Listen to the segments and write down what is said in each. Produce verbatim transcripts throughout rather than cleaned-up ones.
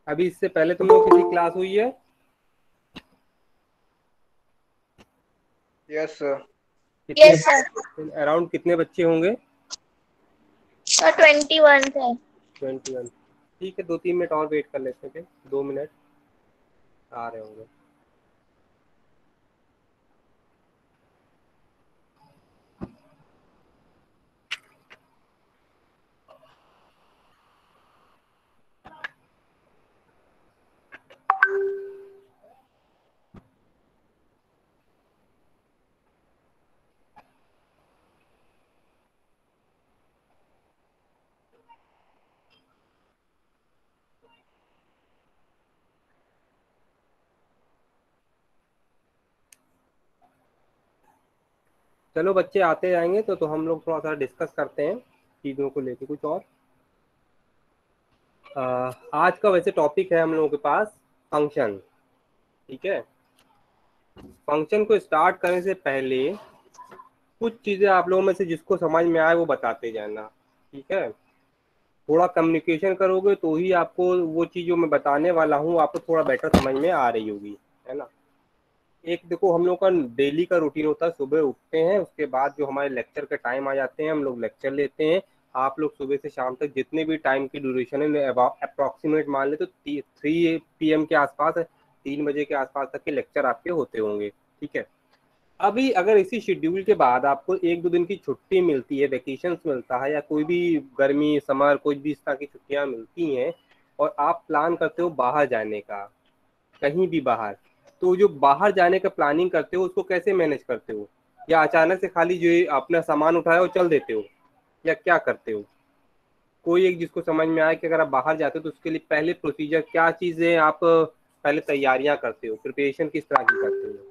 अभी इससे पहले तुम लोग किसी क्लास हुई है? Yes sir. कितने? Yes sir. अराउंड कितने बच्चे होंगे? सर ट्वेंटी वन थे। Twenty one. ठीक है, दो तीन मिनट और वेट कर लेते थे, दो मिनट आ रहे होंगे। चलो बच्चे आते जाएंगे तो तो हम लोग थोड़ा सा डिस्कस करते हैं चीज़ों को लेके कुछ और। आ, आज का वैसे टॉपिक है हम लोगों के पास फंक्शन। ठीक है, फंक्शन को स्टार्ट करने से पहले कुछ चीज़ें आप लोगों में से जिसको समझ में आए वो बताते जाना। ठीक है, थोड़ा कम्युनिकेशन करोगे तो ही आपको वो चीज़ जो मैं बताने वाला हूँ आपको थोड़ा बेटर समझ में आ रही होगी, है ना। एक देखो, हम लोग का डेली का रूटीन होता है, सुबह उठते हैं, उसके बाद जो हमारे लेक्चर के टाइम आ जाते हैं हम लोग लेक्चर लेते हैं। आप लोग सुबह से शाम तक जितने भी टाइम की ड्यूरेशन है अप्रॉक्सीमेट मान ले तो थ्री पी एम के आसपास, तीन बजे के आसपास तक के लेक्चर आपके होते होंगे। ठीक है, अभी अगर इसी शेड्यूल के बाद आपको एक दो दिन की छुट्टी मिलती है, वेकेशंस मिलता है, या कोई भी गर्मी समर कोई भी इस तरह की छुट्टियां मिलती हैं और आप प्लान करते हो बाहर जाने का, कहीं भी बाहर, तो जो बाहर जाने का प्लानिंग करते हो उसको कैसे मैनेज करते हो? या अचानक से खाली जो अपना सामान उठाए और चल देते हो, या क्या करते हो? कोई एक जिसको समझ में आए कि अगर आप बाहर जाते हो तो उसके लिए पहले प्रोसीजर क्या चीज़ें आप पहले तैयारियां करते हो, प्रिपरेशन किस तरह की करते हो?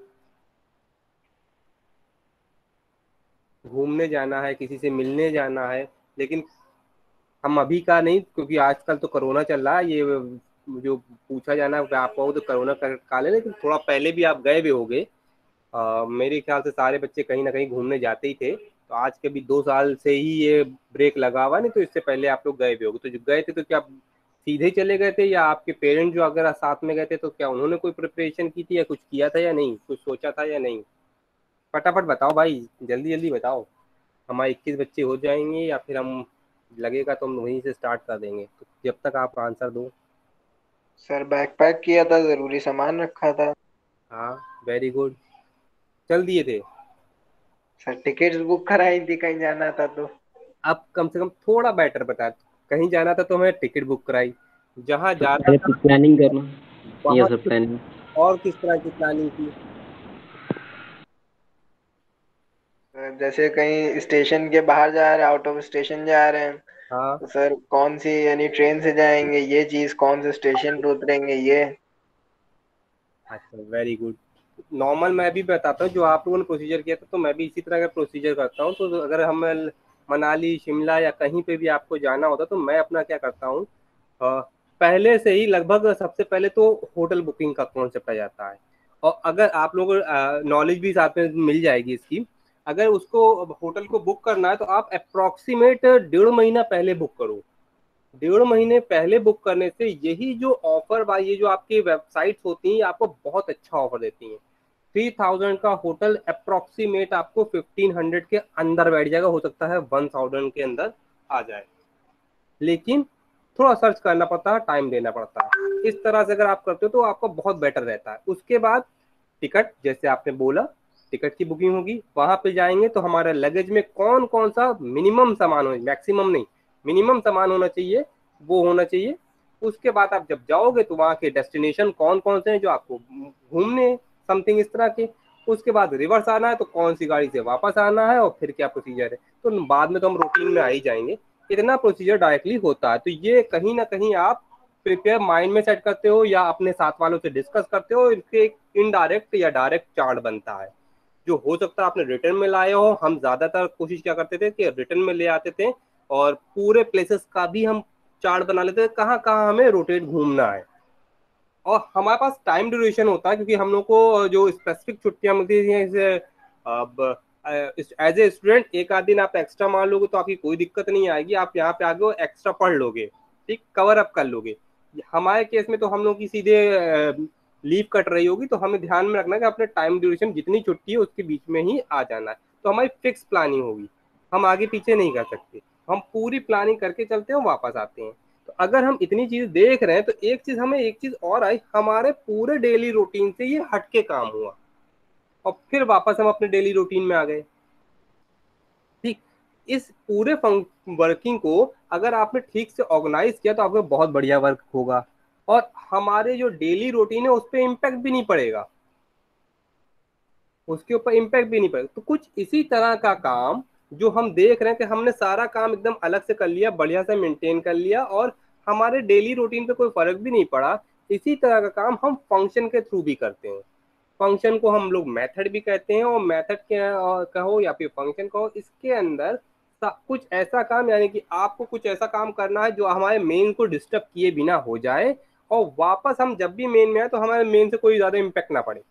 घूमने जाना है, किसी से मिलने जाना है, लेकिन हम अभी का नहीं क्योंकि आजकल तो कोरोना चल रहा है, ये जो पूछा जाना है आप कहो तो कोरोना का काल है, लेकिन थोड़ा पहले भी आप गए भी होगे। अ, मेरे ख्याल से सारे बच्चे कहीं ना कहीं घूमने जाते ही थे, तो आज के भी दो साल से ही ये ब्रेक लगा हुआ, नहीं तो इससे पहले आप लोग गए भी होगे। तो जो गए थे तो क्या सीधे चले गए थे, या आपके पेरेंट्स जो अगर साथ में गए थे तो क्या उन्होंने कोई प्रिपरेशन की थी या कुछ किया था या नहीं, कुछ सोचा था या नहीं? फटाफट बताओ भाई, जल्दी जल्दी बताओ। हमारे इक्कीस बच्चे हो जाएंगे या फिर हम लगेगा तो हम वहीं से स्टार्ट कर देंगे, तो जब तक आप आंसर दो। सर बैकपैक किया था, जरूरी सामान रखा था। हाँ, वेरी गुड, चल दिए थे। सर टिकट्स बुक कराई थी कहीं जाना था तो। अब कम से कम थोड़ा बेटर बता, कहीं जाना था तो हमें टिकट बुक कराई, जहाँ तो जाना पहले था प्लानिंग करना। ये वहाँ सब किस प्लानिंग। और किस तरह की प्लानिंग की? सर, जैसे कहीं स्टेशन के बाहर जा रहे हैं, आउट ऑफ स्टेशन जा रहे हैं, हाँ, तो सर कौन सी यानी ट्रेन से जाएंगे, ये चीज कौन से स्टेशन पे उतरेंगे ये। अच्छा, वेरी गुड। नॉर्मल मैं भी बताता हूँ जो आप लोगों ने प्रोसीजर किया था, तो मैं भी इसी तरह का प्रोसीजर करता हूँ। तो अगर हम मनाली शिमला या कहीं पे भी आपको जाना होता तो मैं अपना क्या करता हूँ, अ, पहले से ही लगभग सबसे पहले तो होटल बुकिंग का कॉन्सेप्ट आ जाता है। और अगर आप लोगों को नॉलेज भी साथ में मिल जाएगी इसकी, अगर उसको होटल को बुक करना है तो आप अप्रॉक्सीमेट डेढ़ महीना पहले बुक करो। डेढ़ महीने पहले बुक करने से यही जो ऑफर बा, ये जो आपकी वेबसाइट्स होती हैं, ये आपको बहुत अच्छा ऑफर देती हैं। थ्री थाउजेंड का होटल अप्रोक्सीमेट आपको फिफ्टीन हंड्रेड के अंदर बैठ जाएगा, हो सकता है वन थाउजेंड के अंदर आ जाए, लेकिन थोड़ा सर्च करना पड़ता है, टाइम देना पड़ता है। इस तरह से अगर आप करते हो तो आपका बहुत बेटर रहता है। उसके बाद टिकट, जैसे आपने बोला, टिकट की बुकिंग होगी, वहां पे जाएंगे तो हमारे लगेज में कौन कौन सा मिनिमम सामान हो, मैक्सिमम नहीं, मिनिमम सामान होना चाहिए, वो होना चाहिए। उसके बाद आप जब जाओगे तो वहाँ के डेस्टिनेशन कौन कौन से हैं जो आपको घूमने, समथिंग इस तरह के। उसके बाद रिवर्स आना है तो कौन सी गाड़ी से वापस आना है और फिर क्या प्रोसीजर है, तो बाद में तो हम रूटीन में आ ही जाएंगे। इतना प्रोसीजर डायरेक्टली होता है, तो ये कहीं ना कहीं आप प्रिपेयर माइंड में सेट करते हो या अपने साथ वालों से डिस्कस करते हो, इसके एक इनडायरेक्ट या डायरेक्ट चार्ट बनता है जो हो सकता है आपने रिटर्न में लाए हो। हम ज्यादातर कोशिश क्या करते थे कि रिटर्न में ले आते थे और पूरे प्लेसेस का भी हम चार्ट बना लेते थे, कहाँ कहाँ हमें रोटेट घूमना है। और हमारे पास टाइम ड्यूरेशन होता है क्योंकि हम लोग को जो स्पेसिफिक छुट्टियां मिलती हैं, जैसे अब एज ए स्टूडेंट एक आध दिन आप एक्स्ट्रा मान लोगे तो आपकी कोई दिक्कत नहीं आएगी, आप यहाँ पे आगे एक्स्ट्रा पढ़ लोगे, ठीक, कवर अप कर लोगे। हमारे केस में तो हम लोग की सीधे लीव कट रही होगी, तो हमें ध्यान में रखना है कि अपने टाइम ड्यूरेशन जितनी छुट्टी है उसके बीच में ही आ जाना है। तो हमारी फिक्स प्लानिंग होगी, हम आगे पीछे नहीं कर सकते, हम पूरी प्लानिंग करके चलते हैं, वापस आते हैं। तो अगर हम इतनी चीज देख रहे हैं तो एक चीज हमें एक चीज और आई, हमारे पूरे डेली रूटीन से ये हटके काम हुआ और फिर वापस हम अपने डेली रूटीन में आ गए। ठीक, इस पूरे वर्किंग को अगर आपने ठीक से ऑर्गेनाइज किया तो आपका बहुत बढ़िया वर्क होगा और हमारे जो डेली रूटीन है उस पर इम्पैक्ट भी नहीं पड़ेगा, उसके ऊपर इम्पैक्ट भी नहीं पड़ेगा। तो कुछ इसी तरह का काम जो हम देख रहे हैं कि हमने सारा काम एकदम अलग से कर लिया, बढ़िया से मेंटेन कर लिया और हमारे डेली रूटीन पे कोई फर्क भी नहीं पड़ा, इसी तरह का काम हम फंक्शन के थ्रू भी करते हैं। फंक्शन को हम लोग मेथड भी कहते हैं और मेथड के कहो या फिर फंक्शन कहो, इसके अंदर कुछ ऐसा काम, यानी कि आपको कुछ ऐसा काम करना है जो हमारे मेन को डिस्टर्ब किए बिना हो जाए और वापस हम जब भी मेन में आए तो हमारे मेन से कोई ज्यादा इम्पैक्ट ना पड़े,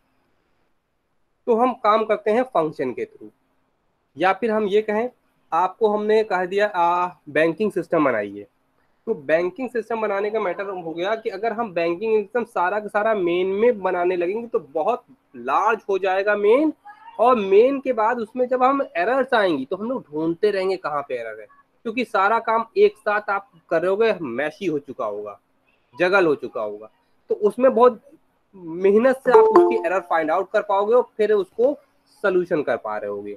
तो हम काम करते हैं फंक्शन के थ्रू। या फिर हम ये कहें, आपको हमने कह दिया आ, बैंकिंग सिस्टम बनाइए, तो बैंकिंग सिस्टम बनाने का मैटर हो गया कि अगर हम बैंकिंग सिस्टम सारा का सारा मेन में बनाने लगेंगे तो बहुत लार्ज हो जाएगा मेन, और मेन के बाद उसमें जब हम एरर्स आएंगी तो हम लोग ढूंढते रहेंगे कहाँ पे एरर है, क्योंकि सारा काम एक साथ आप करोगे, मैशी हो चुका होगा, जगल हो चुका होगा, तो उसमें बहुत मेहनत से आप उसकी एरर फाइंड आउट कर पाओगे और फिर उसको सोल्यूशन कर पा रहे होगे।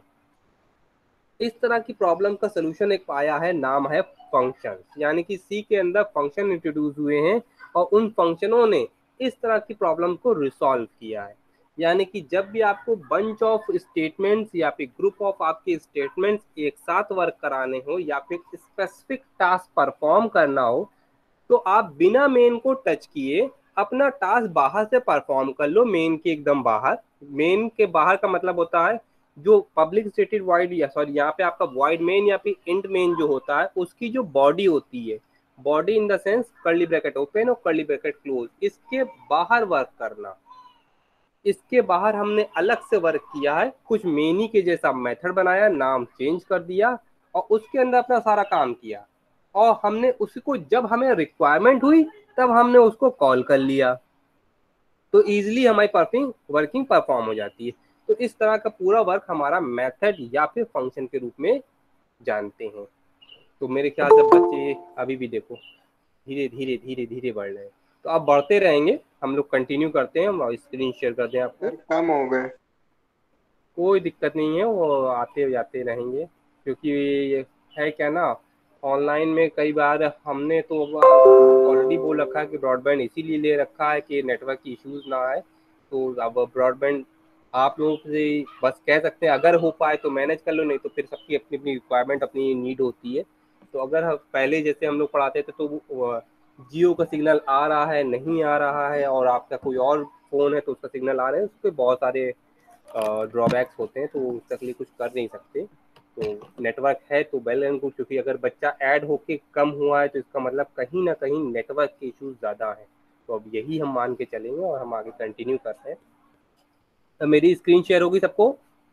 इस तरह की प्रॉब्लम का सोल्यूशन एक पाया है, नाम है फंक्शन, यानी कि सी के अंदर फंक्शन इंट्रोड्यूस हुए हैं और उन फंक्शनों ने इस तरह की प्रॉब्लम को रिसॉल्व किया है। यानी कि जब भी आपको बंच ऑफ स्टेटमेंट्स या फिर ग्रुप ऑफ आपके स्टेटमेंट्स एक साथ वर्क कराने हो या फिर स्पेसिफिक टास्क परफॉर्म करना हो, तो आप बिना मेन को टच किए अपना टास्क बाहर से परफॉर्म कर लो, मेन के एकदम बाहर। मेन के बाहर का मतलब होता है जो पब्लिक स्टेटेड वॉइड, या सॉरी यहाँ पे आपका वॉइड मेन या फिर इंट मेन जो होता है उसकी जो बॉडी होती है, body in the sense curly bracket open और कर्ली ब्रैकेट क्लोज, इसके बाहर वर्क करना। इसके बाहर हमने अलग से वर्क किया है, कुछ मेनी के जैसा मेथड बनाया, नाम चेंज कर दिया और उसके अंदर अपना सारा काम किया, और हमने उसको जब हमें रिक्वायरमेंट हुई तब हमने उसको कॉल कर लिया, तो इजीली हमारी परफिंग वर्किंग परफॉर्म हो जाती है। तो इस तरह का पूरा वर्क हमारा मेथड या फिर फंक्शन के रूप में जानते हैं। तो मेरे ख्याल से बच्चे अभी भी देखो धीरे धीरे धीरे धीरे बढ़ रहे हैं, तो आप बढ़ते रहेंगे, हम लोग कंटिन्यू करते हैं। हम स्क्रीन शेयर कर दें आपको, कम हो गए, कोई दिक्कत नहीं है, वो आते जाते रहेंगे, क्योंकि ये है क्या ना, ऑनलाइन में कई बार हमने तो ऑलरेडी बोल रखा है कि ब्रॉडबैंड इसीलिए ले रखा है कि नेटवर्क की इश्यूज ना आए। तो अब ब्रॉडबैंड आप लोगों से बस कह सकते हैं अगर हो पाए तो मैनेज कर लो, नहीं तो फिर सबकी अपनी अपनी रिक्वायरमेंट अपनी नीड होती है। तो अगर हम पहले जैसे हम लोग पढ़ाते थे तो जियो का सिग्नल आ रहा है, नहीं आ रहा है, और आपका कोई और फ़ोन है तो उसका सिग्नल आ रहा है, उस पर बहुत सारे ड्रॉबैक्स होते हैं, तो उसके लिए कुछ कर नहीं सकते। तो नेटवर्क है तो वेल एंड गुड, क्योंकि अगर बच्चा ऐड होके कम हुआ है तो इसका मतलब कहीं ना कहीं नेटवर्क के इश्यूज ज़्यादा हैं। तो अब यही हम मान के चलेंगे और हम आगे कंटिन्यू करते हैं। तो मेरी स्क्रीन शेयर होगी सबको?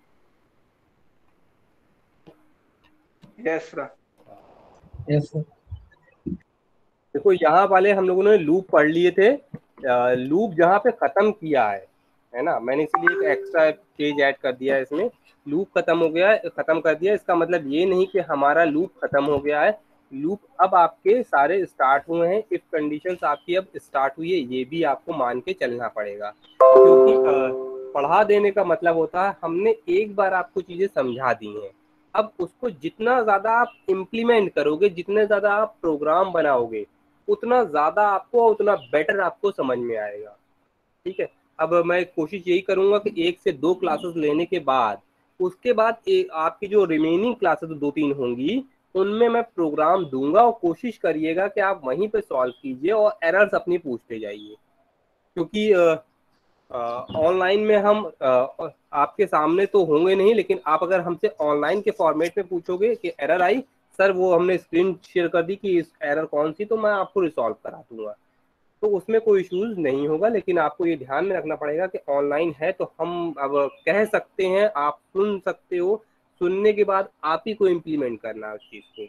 Yes sir, yes sir. देखो यहाँ वाले हम लोगों ने लूप पढ़ लिए थे, लूप जहाँ पे खत्म किया है है ना, मैंने इसलिए एक एक्स्ट्रा पेज ऐड कर दिया है इसमें। लूप खत्म हो गया है, खत्म कर दिया, इसका मतलब ये नहीं कि हमारा लूप खत्म हो गया है। लूप अब आपके सारे स्टार्ट हुए हैं, इफ कंडीशंस आपकी अब स्टार्ट हुई है, ये भी आपको मान के चलना पड़ेगा, क्योंकि पढ़ा देने का मतलब होता है हमने एक बार आपको चीजें समझा दी हैं, अब उसको जितना ज्यादा आप इम्प्लीमेंट करोगे, जितने ज्यादा आप प्रोग्राम बनाओगे, उतना ज्यादा आपको, उतना बेटर आपको समझ में आएगा। ठीक है, अब मैं कोशिश यही करूंगा कि एक से दो क्लासेस लेने के बाद, उसके बाद एक आपकी जो रिमेनिंग क्लासेस दो तीन होंगी उनमें मैं प्रोग्राम दूंगा, और कोशिश करिएगा कि आप वहीं पे सॉल्व कीजिए और एरर्स अपनी पूछते जाइए, क्योंकि ऑनलाइन में हम आ, आपके सामने तो होंगे नहीं, लेकिन आप अगर हमसे ऑनलाइन के फॉर्मेट में पूछोगे कि एरर आई सर, वो हमने स्क्रीन शेयर कर दी कि इस एरर कौन सी, तो मैं आपको रिसॉल्व करा दूंगा, तो उसमें कोई इश्यूज नहीं होगा। लेकिन आपको ये ध्यान में रखना पड़ेगा कि ऑनलाइन है तो हम अब कह सकते हैं, आप सुन सकते हो, सुनने के बाद आप ही को इम्प्लीमेंट करना है उस चीज़ को।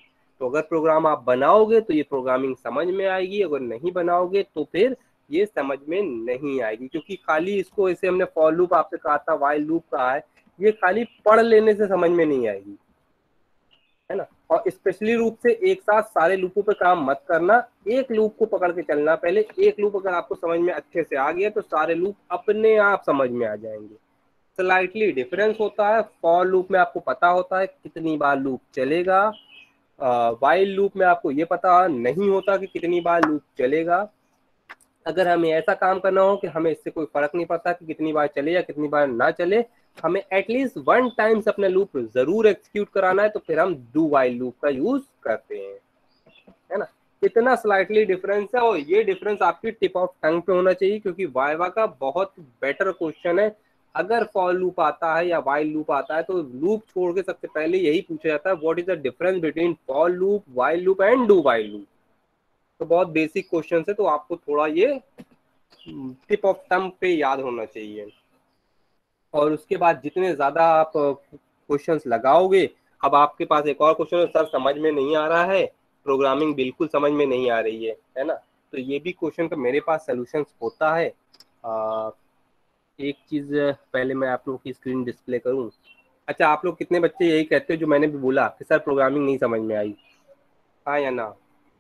तो अगर प्रोग्राम आप बनाओगे तो ये प्रोग्रामिंग समझ में आएगी, अगर नहीं बनाओगे तो फिर ये समझ में नहीं आएगी, क्योंकि खाली इसको ऐसे हमने फॉर लूप आपसे कहा था, वाइल लूप कहा है, ये खाली पढ़ लेने से समझ में नहीं आएगी, है ना। और स्पेशली रूप से एक साथ सारे लूपों पे काम मत करना, एक लूप को पकड़ के चलना। पहले एक लूप अगर आपको समझ में अच्छे से आ गया तो सारे लूप अपने आप समझ में आ जाएंगे। स्लाइटली डिफरेंस होता है, फॉर लूप में आपको पता होता है कितनी बार लूप चलेगा, वाइल लूप में आपको ये पता नहीं होता कि कितनी बार लूप चलेगा। अगर हमें ऐसा काम करना हो कि हमें इससे कोई फर्क नहीं पड़ता कि कितनी बार चले या कितनी बार ना चले, हमें एटलीस्ट वन टाइम्स अपना लूप जरूर एग्जीक्यूट कराना है, तो फिर हम डू वाइल लूप का यूज करते हैं, है ना। इतना स्लाइटली डिफरेंस है, और ये डिफरेंस आपकी टिप ऑफ टंग पे होना चाहिए, क्योंकि वाइवा का बहुत बेटर क्वेश्चन है। अगर फॉर लूप आता है या वाइल लूप आता है तो लूप छोड़ के सबसे पहले यही पूछा जाता है, what is the difference between for loop, while loop and do while loop. तो बहुत बेसिक क्वेश्चन है, तो आपको थोड़ा ये टिप ऑफ टंग पे याद होना चाहिए। और उसके बाद जितने ज्यादा आप क्वेश्चंस लगाओगे, अब आपके पास एक और क्वेश्चन है, सर समझ में नहीं आ रहा है, प्रोग्रामिंग बिल्कुल समझ में नहीं आ रही है, है ना। तो ये भी क्वेश्चन का मेरे पास सोल्यूशन होता है। आ, एक चीज पहले मैं आप लोगों की स्क्रीन डिस्प्ले करूं। अच्छा, आप लोग कितने बच्चे यही कहते हो जो मैंने भी बोला कि सर प्रोग्रामिंग नहीं समझ में आई, हाँ या ना?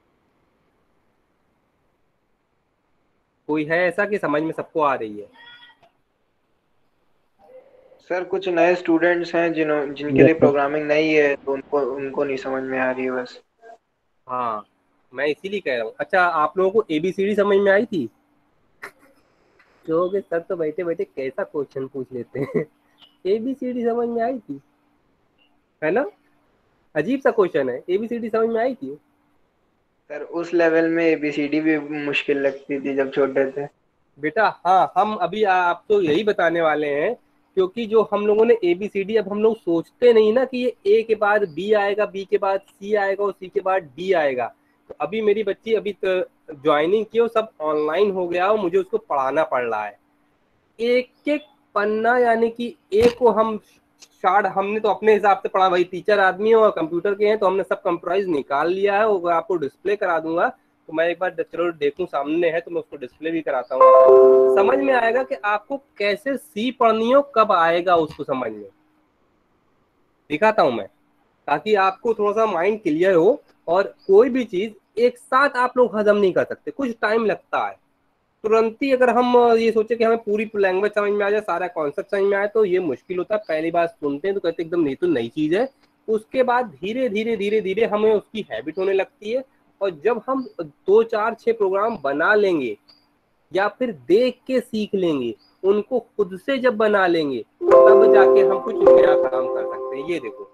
कोई है ऐसा कि समझ में सबको आ रही है? सर कुछ नए स्टूडेंट्स हैं जिन्हों जिनके लिए प्रोग्रामिंग नहीं है, तो उनको उनको नहीं समझ में आ रही है बस। हाँ, मैं इसीलिए कह रहा हूँ। अच्छा, आप लोगों को एबीसीडी समझ में आई थी? कहोगे सर तो बैठे बैठे कैसा क्वेश्चन पूछ लेते हैं। एबीसीडी समझ में आई थी, है ना? अजीब सा क्वेश्चन है, एबीसीडी समझ में आई थी? सर उस लेवल में एबीसीडी भी मुश्किल लगती थी जब छोटे थे। बेटा हाँ, हम अभी आपको यही बताने वाले हैं, क्योंकि जो हम लोगों ने एबीसीडी, अब हम लोग सोचते नहीं ना कि ये ए के बाद बी आएगा, बी के बाद सी आएगा और सी के बाद डी आएगा। तो अभी मेरी बच्ची अभी ज्वाइनिंग की और सब ऑनलाइन हो गया और मुझे उसको पढ़ाना पड़ रहा है एक एक पन्ना, यानी कि ए को हम शार्ट हमने तो अपने हिसाब से पढ़ा, भाई टीचर आदमी है और कंप्यूटर के हैं तो हमने सब कंप्यूटराइज निकाल लिया है, वो आपको डिस्प्ले करा दूंगा। तो मैं एक बार चलो देखूं, सामने है तो मैं उसको डिस्प्ले भी कराता हूँ, समझ में आएगा कि आपको कैसे सी पढ़नी हो, कब आएगा उसको समझ में, दिखाता हूँ मैं, ताकि आपको थोड़ा सा माइंड क्लियर हो। और कोई भी चीज एक साथ आप लोग हजम नहीं कर सकते, कुछ टाइम लगता है। तुरंत ही अगर हम ये सोचे कि हमें पूरी लैंग्वेज समझ में आ जाए, सारा कॉन्सेप्ट समझ में आए, तो ये मुश्किल होता है। पहली बार सुनते हैं तो कहते हैं एकदम नहीं, तो नई चीज है। उसके बाद धीरे धीरे धीरे धीरे हमें उसकी हैबिट होने लगती है, और जब हम दो चार छह प्रोग्राम बना लेंगे या फिर देख के सीख लेंगे, उनको खुद से जब बना लेंगे, तब जाके हम कुछ नया काम कर सकते हैं। ये देखो,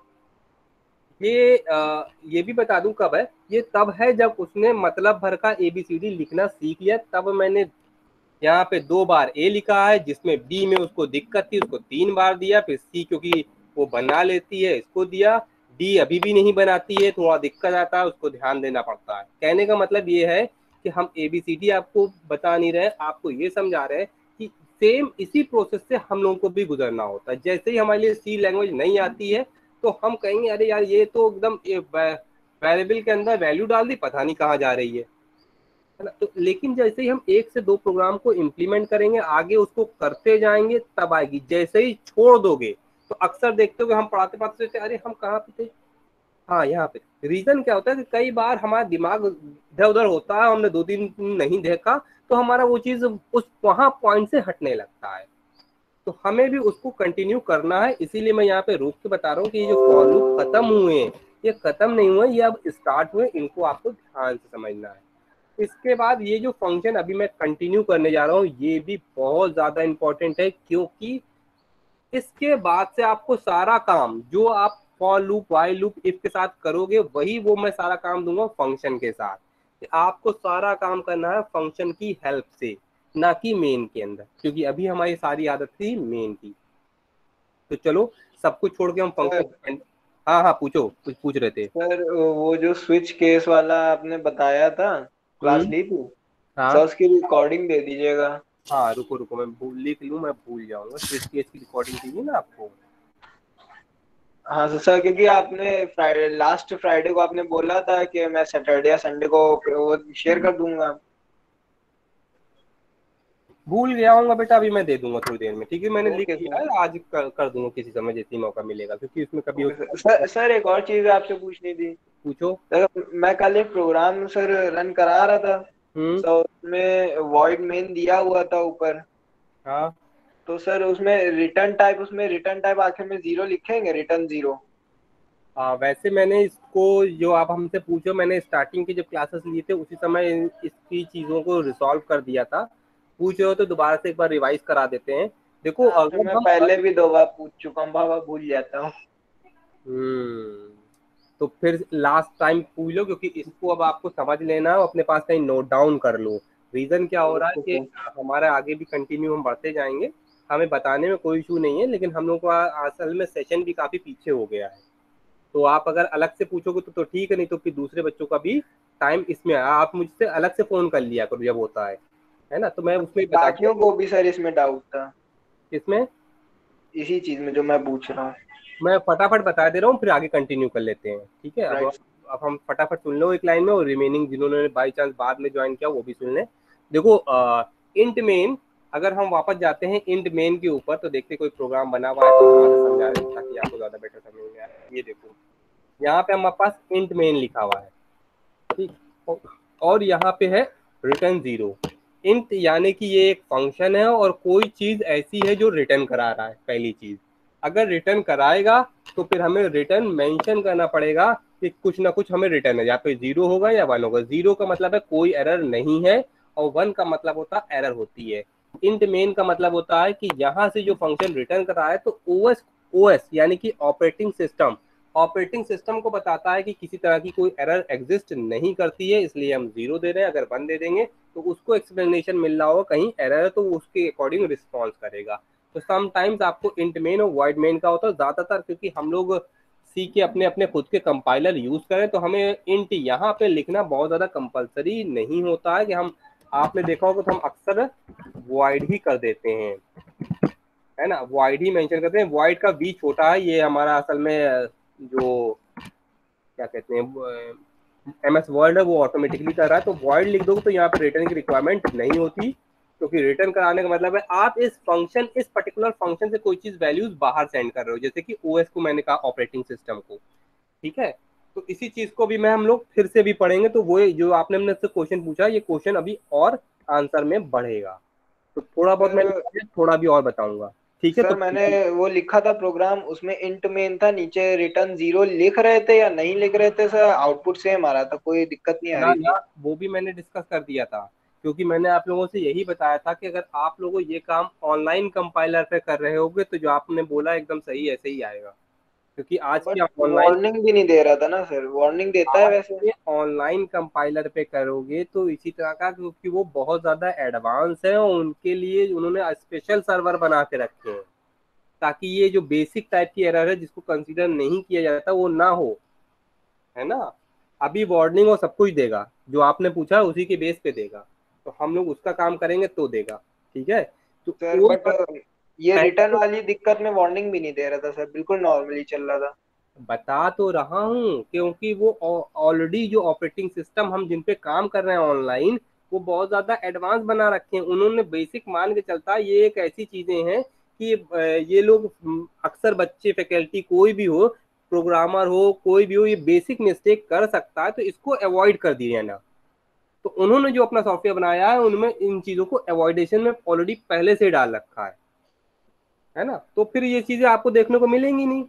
ये आ, ये भी बता दूं कब है, ये तब है जब उसने मतलब भर का एबीसीडी लिखना सीख लिया। तब मैंने यहाँ पे दो बार ए लिखा है, जिसमें बी में उसको दिक्कत थी, उसको तीन बार दिया, फिर सी क्योंकि वो बना लेती है इसको दिया, डी अभी भी नहीं बनाती है, थोड़ा दिक्कत आता है, उसको ध्यान देना पड़ता है। कहने का मतलब ये है कि हम एबीसीडी आपको बता नहीं रहे, आपको ये समझा रहे हैं कि सेम इसी प्रोसेस से हम लोगों को भी गुजरना होता है। जैसे ही हमारे लिए सी लैंग्वेज नहीं आती है तो हम कहेंगे अरे यार ये तो एकदम वेरिएबल के अंदर वैल्यू डाल दी, पता नहीं कहाँ जा रही है, है ना। तो लेकिन जैसे ही हम एक से दो प्रोग्राम को इम्प्लीमेंट करेंगे, आगे उसको करते जाएंगे, तब आएगी। जैसे ही छोड़ दोगे तो अक्सर देखते हो कि हम पढ़ाते पढ़ाते सोचते अरे हम कहाँ पे थे, हाँ यहाँ पे। रीजन क्या होता है कि कई बार हमारा दिमाग इधर उधर होता है, हमने दो दिन नहीं देखा, तो हमारा वो चीज उस वहां पॉइंट से हटने लगता है। तो हमें भी उसको कंटिन्यू करना है। इसीलिए मैं यहाँ पे रोक के बता रहा हूँ कि ये जो फॉर लूप खत्म हुए हैं, ये खत्म नहीं हुए, ये अब स्टार्ट हुए, इनको आपको ध्यान से समझना है। इसके बाद ये जो फंक्शन अभी मैं कंटिन्यू करने जा रहा हूँ, ये भी बहुत ज्यादा इंपॉर्टेंट है, क्योंकि इसके बाद से आपको सारा काम जो आप for loop, while loop, if के साथ करोगे, वही वो मैं सारा काम दूंगा फंक्शन के साथ। कि आपको सारा काम करना है फंक्शन की हेल्प से, ना कि मेन के अंदर, क्योंकि अभी हमारी सारी आदत थी मेन की। तो चलो सब कुछ छोड़ के हम फंक्शन, हाँ हाँ पूछो, कुछ पूछ रहे थे। सर वो जो स्विच केस वाला आपने बताया था, क्लास हम्म, ली थी, हाँ सर उसकी रिकॉर्डिंग दे दीजिएगा। हाँ, रुको रुको, मैं भूल लिख लूँ, मैं भूल जाऊंगा। स्विच केस की रिकॉर्डिंग चाहिए ना आपको? हाँ सर सर क्योंकि आपने फ्राइडे लास्ट फ्राइडे को आपने बोला था कि मैं सैटरडे या संडे को वो शेयर कर दूंगा। भूल गया हूँ बेटा, अभी मैं दे दूंगा थोड़ी देर में, ठीक है? मैंने लिख ओके लिया सर। है, आज कर, कर दूंगा किसी समय जैसे ही मौका मिलेगा, क्योंकि उसमें कभी ओके होता सर है। सर सर एक और चीज आपसे पूछनी थी पूछो। सर। मैं कल एक प्रोग्राम सर रन करा रहा था, हम्म। तो उसमें वॉइड मेन दिया हुआ था ऊपर। हाँ तो सर उसमें रिटर्न टाइप उसमें रिटर्न टाइप आखिर में जीरो लिखेंगे, रिटर्न जीरो। हाँ, वैसे मैंने इसको, जो आप हमसे पूछो, मैंने स्टार्टिंग के जब क्लासेस लिए थे उसी समय इन- इसकी चीज़ों को रिसॉल्व कर दिया था। पूछ रहे हो तो दोबारा से एक बार रिवाइज करा देते हैं। देखो आपसे अगर मैं हम पहले भी दो बार पूछ चुका हूँ, बाबा भूल जाता हूँ। हम्म तो फिर लास्ट टाइम पूछ लो, क्योंकि इसको अब आपको समझ लेना है, अपने पास कहीं नोट डाउन कर लो। रीज़न क्या हो रहा है ओके कि सर। हमारा आगे भी कंटिन्यू हम बढ़ते जाएंगे, हमें बताने में कोई इशू नहीं है, लेकिन हम लोग का असल में सेशन भी काफ़ी पीछे हो गया है। तो आप अगर अलग से पूछोगे तो तो ठीक है, नहीं तो फिर दूसरे बच्चों का भी टाइम इसमें आ, आप मुझसे अलग से फ़ोन कर लिया करो जब होता है है ना? तो मैं उसमें ही बता बाकियों दूंगा। को भी सर इसमें डाउट था, इसमें इसी चीज में जो मैं पूछ रहा हूँ। मैं फटाफट बता दे रहा हूँ, फिर आगे कंटिन्यू कर लेते हैं, ठीक है? अब राइट। अब हम फटाफट सुन लो एक लाइन में, और रिमेनिंग जिन्होंने बाई चांस बाद में ज्वाइन किया वो भी सुन लें। देखो, इंट मेन, अगर हम वापस जाते हैं इंट मेन के ऊपर, तो देखते कोई प्रोग्राम बना हुआ है तो हम आगे समझा रहे हैं ताकि आपको ज़्यादा बेटर समझ में आए। ये देखो, यहाँ पे हमारे पास इंट मेन लिखा हुआ है, ठीक, और यहाँ पे है रिटर्न जीरो। इंट यानी कि ये एक फंक्शन है और कोई चीज ऐसी है जो रिटर्न करा रहा है। पहली चीज, अगर रिटर्न कराएगा तो फिर हमें रिटर्न मेंशन करना पड़ेगा कि कुछ ना कुछ हमें रिटर्न है, या फिर जीरो होगा या वन होगा। जीरो का मतलब है कोई एरर नहीं है, और वन का मतलब होता है एरर होती है। इंट मेन का मतलब होता है कि यहाँ से जो फंक्शन रिटर्न कर रहा है, तो ओएस ओएस यानी कि ऑपरेटिंग सिस्टम ऑपरेटिंग सिस्टम को बताता है कि किसी तरह की कोई एरर एग्जिस्ट नहीं करती है, इसलिए हम जीरो दे रहे हैं। अगर वन दे देंगे तो उसको एक्सप्लेनेशन मिल रहा होगा कहीं एरर है, तो वो उसके अकॉर्डिंग रिस्पॉन्स करेगा। तो समटाइम्स आपको इंट मेन और वॉइड मेन का होता है ज़्यादातर, क्योंकि हम लोग सी के अपने अपने खुद के कंपाइलर यूज़ करें, तो हमें इंट यहाँ पे लिखना बहुत ज़्यादा कंपलसरी नहीं होता है कि हम, आपने देखा होगा तो हम अक्सर वॉइड ही कर देते हैं, है ना? वॉइड ही मेंशन करते हैं। वॉइड का वी छोटा है, ये हमारा असल में जो क्या कहते हैं एम एस वर्ड है वो ऑटोमेटिकली कर रहा है। तो वॉइड लिख दोगे तो यहाँ पे रिटर्न की रिक्वायरमेंट नहीं होती, क्योंकि रिटर्न कराने का मतलब है आप इस फंक्शन इस पर्टिकुलर फंक्शन से कोई चीज वैल्यूज बाहर सेंड कर रहे हो, जैसे कि ओएस को मैंने कहा ऑपरेटिंग सिस्टम को, ठीक है? तो इसी चीज को भी मैं हम लोग फिर से भी पढ़ेंगे। तो वो जो आपने हमने से क्वेश्चन पूछा, ये क्वेश्चन अभी और आंसर में बढ़ेगा, तो थोड़ा बहुत सर मैंने थोड़ा भी और बताऊंगा, ठीक है? सर तो मैंने वो लिखा था प्रोग्राम, उसमें इंट मेन था, नीचे रिटर्न जीरो लिख रहे थे या नहीं लिख रहे थे सर? आउटपुट सेम आ रहा था, कोई दिक्कत नहीं आ ना रही ना थी। वो भी मैंने डिस्कस कर दिया था, क्योंकि मैंने आप लोगों से यही बताया था कि अगर आप लोगों ये काम ऑनलाइन कंपाइलर पे कर रहे होगे तो जो आपने बोला एकदम सही ऐसे ही आएगा, क्योंकि आज बट की ऑनलाइन वार्निंग भी नहीं दे रहा था ना सर, वार्निंग देता है आज वैसे? के ऑनलाइन कंपाइलर पे करोगे तो इसी तरह का, क्योंकि वो बहुत ज्यादा एडवांस है और उनके लिए उन्होंने स्पेशल सर्वर बना के रखे हैं, ताकि ये जो बेसिक टाइप की एरर है जिसको कंसीडर नहीं किया जाता वो ना हो, है ना? अभी वार्निंग और सब कुछ देगा, जो आपने पूछा है उसी के बेस पे देगा, तो हम लोग उसका काम करेंगे तो देगा, ठीक है? तो सर कोई बट ये रिटर्न पहले वाली दिक्कत में वार्निंग भी नहीं दे रहा था सर, बिल्कुल नॉर्मली चल रहा था। बता तो रहा हूँ, क्योंकि वो ऑलरेडी जो ऑपरेटिंग सिस्टम हम जिन पे काम कर रहे हैं ऑनलाइन, वो बहुत ज्यादा एडवांस बना रखे हैं। उन्होंने बेसिक मान के चलता है, ये एक ऐसी चीजें हैं कि अ, ये लोग म, अक्सर बच्चे फैकल्टी कोई भी हो, प्रोग्रामर हो कोई भी हो, ये बेसिक मिस्टेक कर सकता है, तो इसको अवॉइड कर दिया ना। तो उन्होंने जो अपना सॉफ्टवेयर बनाया है उनमें इन चीजों को अवॉइडेशन में ऑलरेडी पहले से डाल रखा है है ना? तो फिर ये चीजें आपको देखने को मिलेंगी नहीं,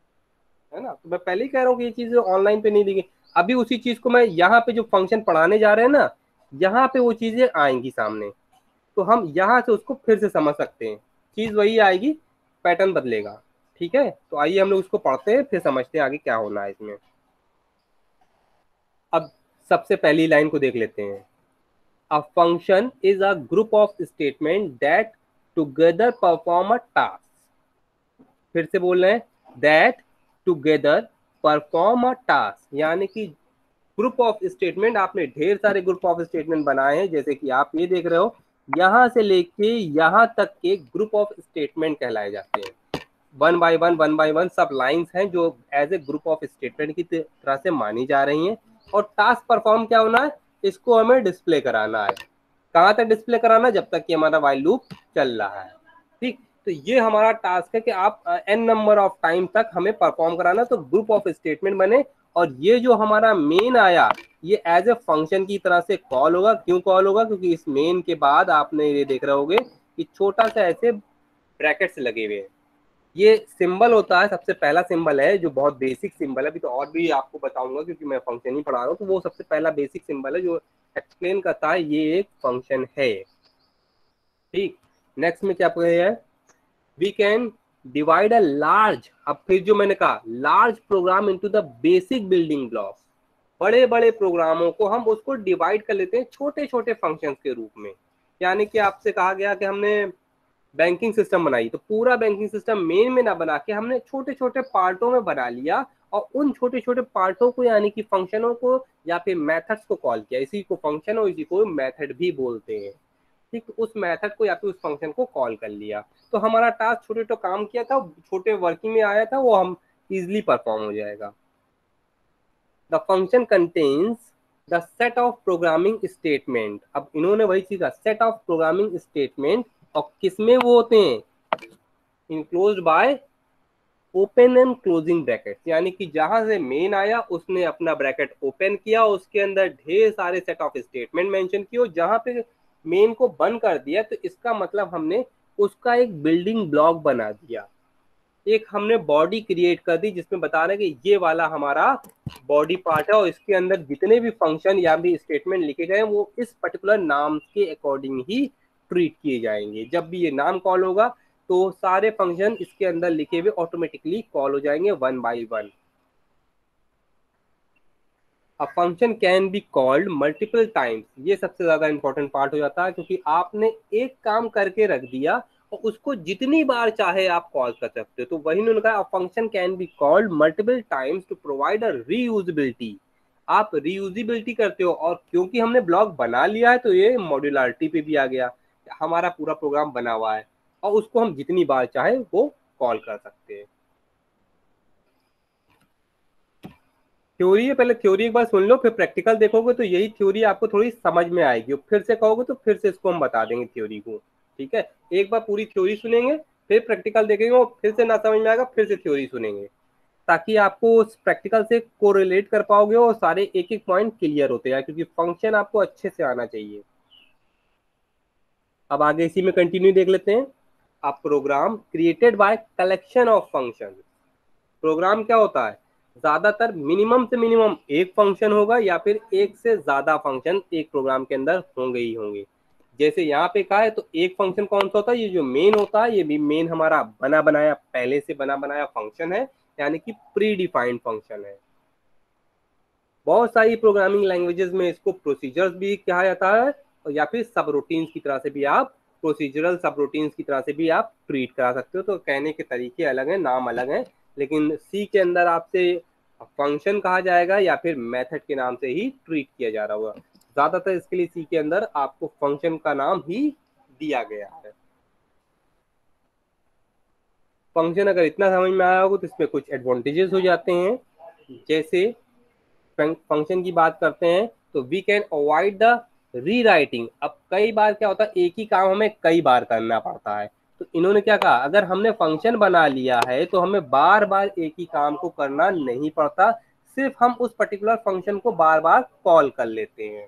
है ना? तो मैं पहले ही कह रहा हूँ कि ये चीजें ऑनलाइन पे नहीं दिखी। अभी उसी चीज को मैं यहाँ पे जो फंक्शन पढ़ाने जा रहे हैं ना, यहाँ पे वो चीजें आएंगी सामने, तो हम यहाँ से उसको फिर से समझ सकते हैं। चीज वही आएगी, पैटर्न बदलेगा, ठीक है? तो आइए हम लोग उसको पढ़ते हैं, फिर समझते हैं आगे क्या होना है इसमें। अब सबसे पहली लाइन को देख लेते हैं। A function is a group of statements that together perform a task. फिर से बोल रहे हैं, that together perform a task, यानी कि ग्रुप ऑफ स्टेटमेंट, आपने ढेर सारे ग्रुप ऑफ स्टेटमेंट बनाए हैं, जैसे कि आप ये देख रहे हो, यहां से लेके यहां तक के ग्रुप ऑफ स्टेटमेंट कहलाए जाते हैं। One by one one by one सब लाइंस हैं जो as a group of statement की तरह से मानी जा रही हैं। और टास्क परफॉर्म क्या होना है, इसको हमें डिस्प्ले कराना है। कहाँ तक डिस्प्ले कराना है, जब तक कि हमारा वाइल लूप चल रहा है। ठीक, तो ये हमारा टास्क है कि आप एन नंबर ऑफ टाइम तक हमें परफॉर्म कराना, तो ग्रुप ऑफ स्टेटमेंट बने। और ये जो हमारा मेन आया ये एज ए फंक्शन की तरह से कॉल होगा। क्यों कॉल होगा, क्योंकि इस मेन के बाद आपने ये देख रहे होगे कि छोटा सा ऐसे ब्रैकेट्स लगे हुए हैं। ये सिंबल होता है, सबसे पहला सिंबल है जो बहुत बेसिक सिंबल है। अभी तो और भी आपको बताऊंगा क्योंकि मैं फंक्शन ही पढ़ा रहा हूँ, तो वो सबसे पहला बेसिक सिंबल है जो एक्सप्लेन करता है ये एक फंक्शन है। ठीक, नेक्स्ट में क्या है, we can divide a large, अब फिर जो मैंने कहा large program into the basic building blocks, बड़े बड़े प्रोग्रामों को हम उसको डिवाइड कर लेते हैं छोटे छोटे फंक्शंस के रूप में। यानी कि आपसे कहा गया कि हमने बैंकिंग सिस्टम बनाई, तो पूरा बैंकिंग सिस्टम मेन में ना बना के हमने छोटे छोटे पार्टों में बना लिया, और उन छोटे छोटे पार्टों को यानी कि फंक्शनों को या फिर मेथड्स को कॉल किया। इसी को फंक्शन और इसी को मेथड भी बोलते हैं। ठीक, तो उस मेथड को या फिर उस फंक्शन को कॉल कर लिया, तो हमारा टास्क छोटे छोटे काम किया था, छोटे वर्किंग में आया था, वो हम इजिली परफॉर्म हो जाएगा। The function contains the set of programming statement, अब इन्होंने वही चीज, सेट ऑफ प्रोग्रामिंग स्टेटमेंट, और किसमें वो होते हैं, enclosed by open and closing bracket. यानी कि जहां से मेन आया उसने अपना ब्रैकेट ओपन किया, उसके अंदर ढेर सारे सेट ऑफ स्टेटमेंट मेंशन किए, जहां पे मेन को बंद कर दिया, तो इसका मतलब हमने उसका एक बिल्डिंग ब्लॉक बना दिया, एक हमने बॉडी क्रिएट कर दी जिसमें बता रहे हैं कि ये वाला हमारा बॉडी पार्ट है, और इसके अंदर जितने भी फंक्शन या भी स्टेटमेंट लिखे गए वो इस पर्टिकुलर नाम के अकॉर्डिंग ही ट्रीट किए जाएंगे। जब भी ये नाम कॉल होगा तो सारे फंक्शन इसके अंदर लिखे हुए ऑटोमेटिकली कॉल हो जाएंगे one by one. A function can be called multiple times, ये सबसे ज्यादा इंपॉर्टेंट पार्ट हो जाता है, क्योंकि आपने एक काम करके रख दिया और उसको जितनी बार चाहे आप कॉल कर सकते हो। तो वही उन्होंने कहा, a function can be called multiple times to provide a reusability. आप रीयूजेबिलिटी करते हो, और क्योंकि हमने ब्लॉक बना लिया है तो ये मॉड्यूलरिटी पे भी आ गया, हमारा पूरा प्रोग्राम बना हुआ है और उसको हम जितनी बार चाहे वो कॉल कर सकते हैं। थ्योरी है, पहले थ्योरी एक बार सुन लो, फिर प्रैक्टिकल देखोगे तो यही थ्योरी आपको थोड़ी समझ में आएगी, फिर से कहोगे तो फिर से इसको हम बता देंगे थ्योरी को। ठीक है, एक बार पूरी थ्योरी सुनेंगे, फिर प्रैक्टिकल देखेंगे, और फिर से ना समझ में आएगा फिर से थ्योरी सुनेंगे, ताकि आपको उस प्रैक्टिकल से कोरिलेट कर पाओगे और सारे एक एक पॉइंट क्लियर होते हैं, क्योंकि फंक्शन आपको अच्छे से आना चाहिए। अब आगे इसी में कंटिन्यू देख लेते हैं। अब program created by collection of function, program क्या होता है, ज्यादातर मिनिमम से मिनिमम एक फंक्शन होगा या फिर एक से ज्यादा फंक्शन एक प्रोग्राम के अंदर होंगे ही होंगे। जैसे यहाँ पे कहा है, तो एक फंक्शन कौन सा होता है, ये जो मेन होता है, ये भी मेन हमारा बना बनाया पहले से बना बनाया फंक्शन है, यानी कि प्री डिफाइंड फंक्शन है। बहुत सारी प्रोग्रामिंग लैंग्वेजेस में इसको प्रोसीजर्स भी कहा जाता है, और या फिर सब रूटीन्स की तरह से भी आप प्रोसीजरल सब रूटीन्स की तरह से भी आप ट्रीट करा सकते हो। तो कहने के तरीके अलग हैं, नाम अलग हैं, लेकिन सी के अंदर आपसे फंक्शन कहा जाएगा या फिर मेथड के नाम से ही ट्रीट किया जा रहा होगा। ज्यादातर इसके लिए सी के अंदर आपको फंक्शन का नाम ही दिया गया है। फंक्शन अगर इतना समझ में आया होगा तो इसमें कुछ एडवांटेजेस हो जाते हैं। जैसे फंक्शन की बात करते हैं तो we can avoid the rewriting. अब कई बार क्या होता है, एक ही काम हमें कई बार करना पड़ता है, तो इन्होंने क्या कहा, अगर हमने फंक्शन बना लिया है तो हमें बार बार एक ही काम को करना नहीं पड़ता, सिर्फ हम उस पर्टिकुलर फंक्शन को बार बार कॉल कर लेते हैं।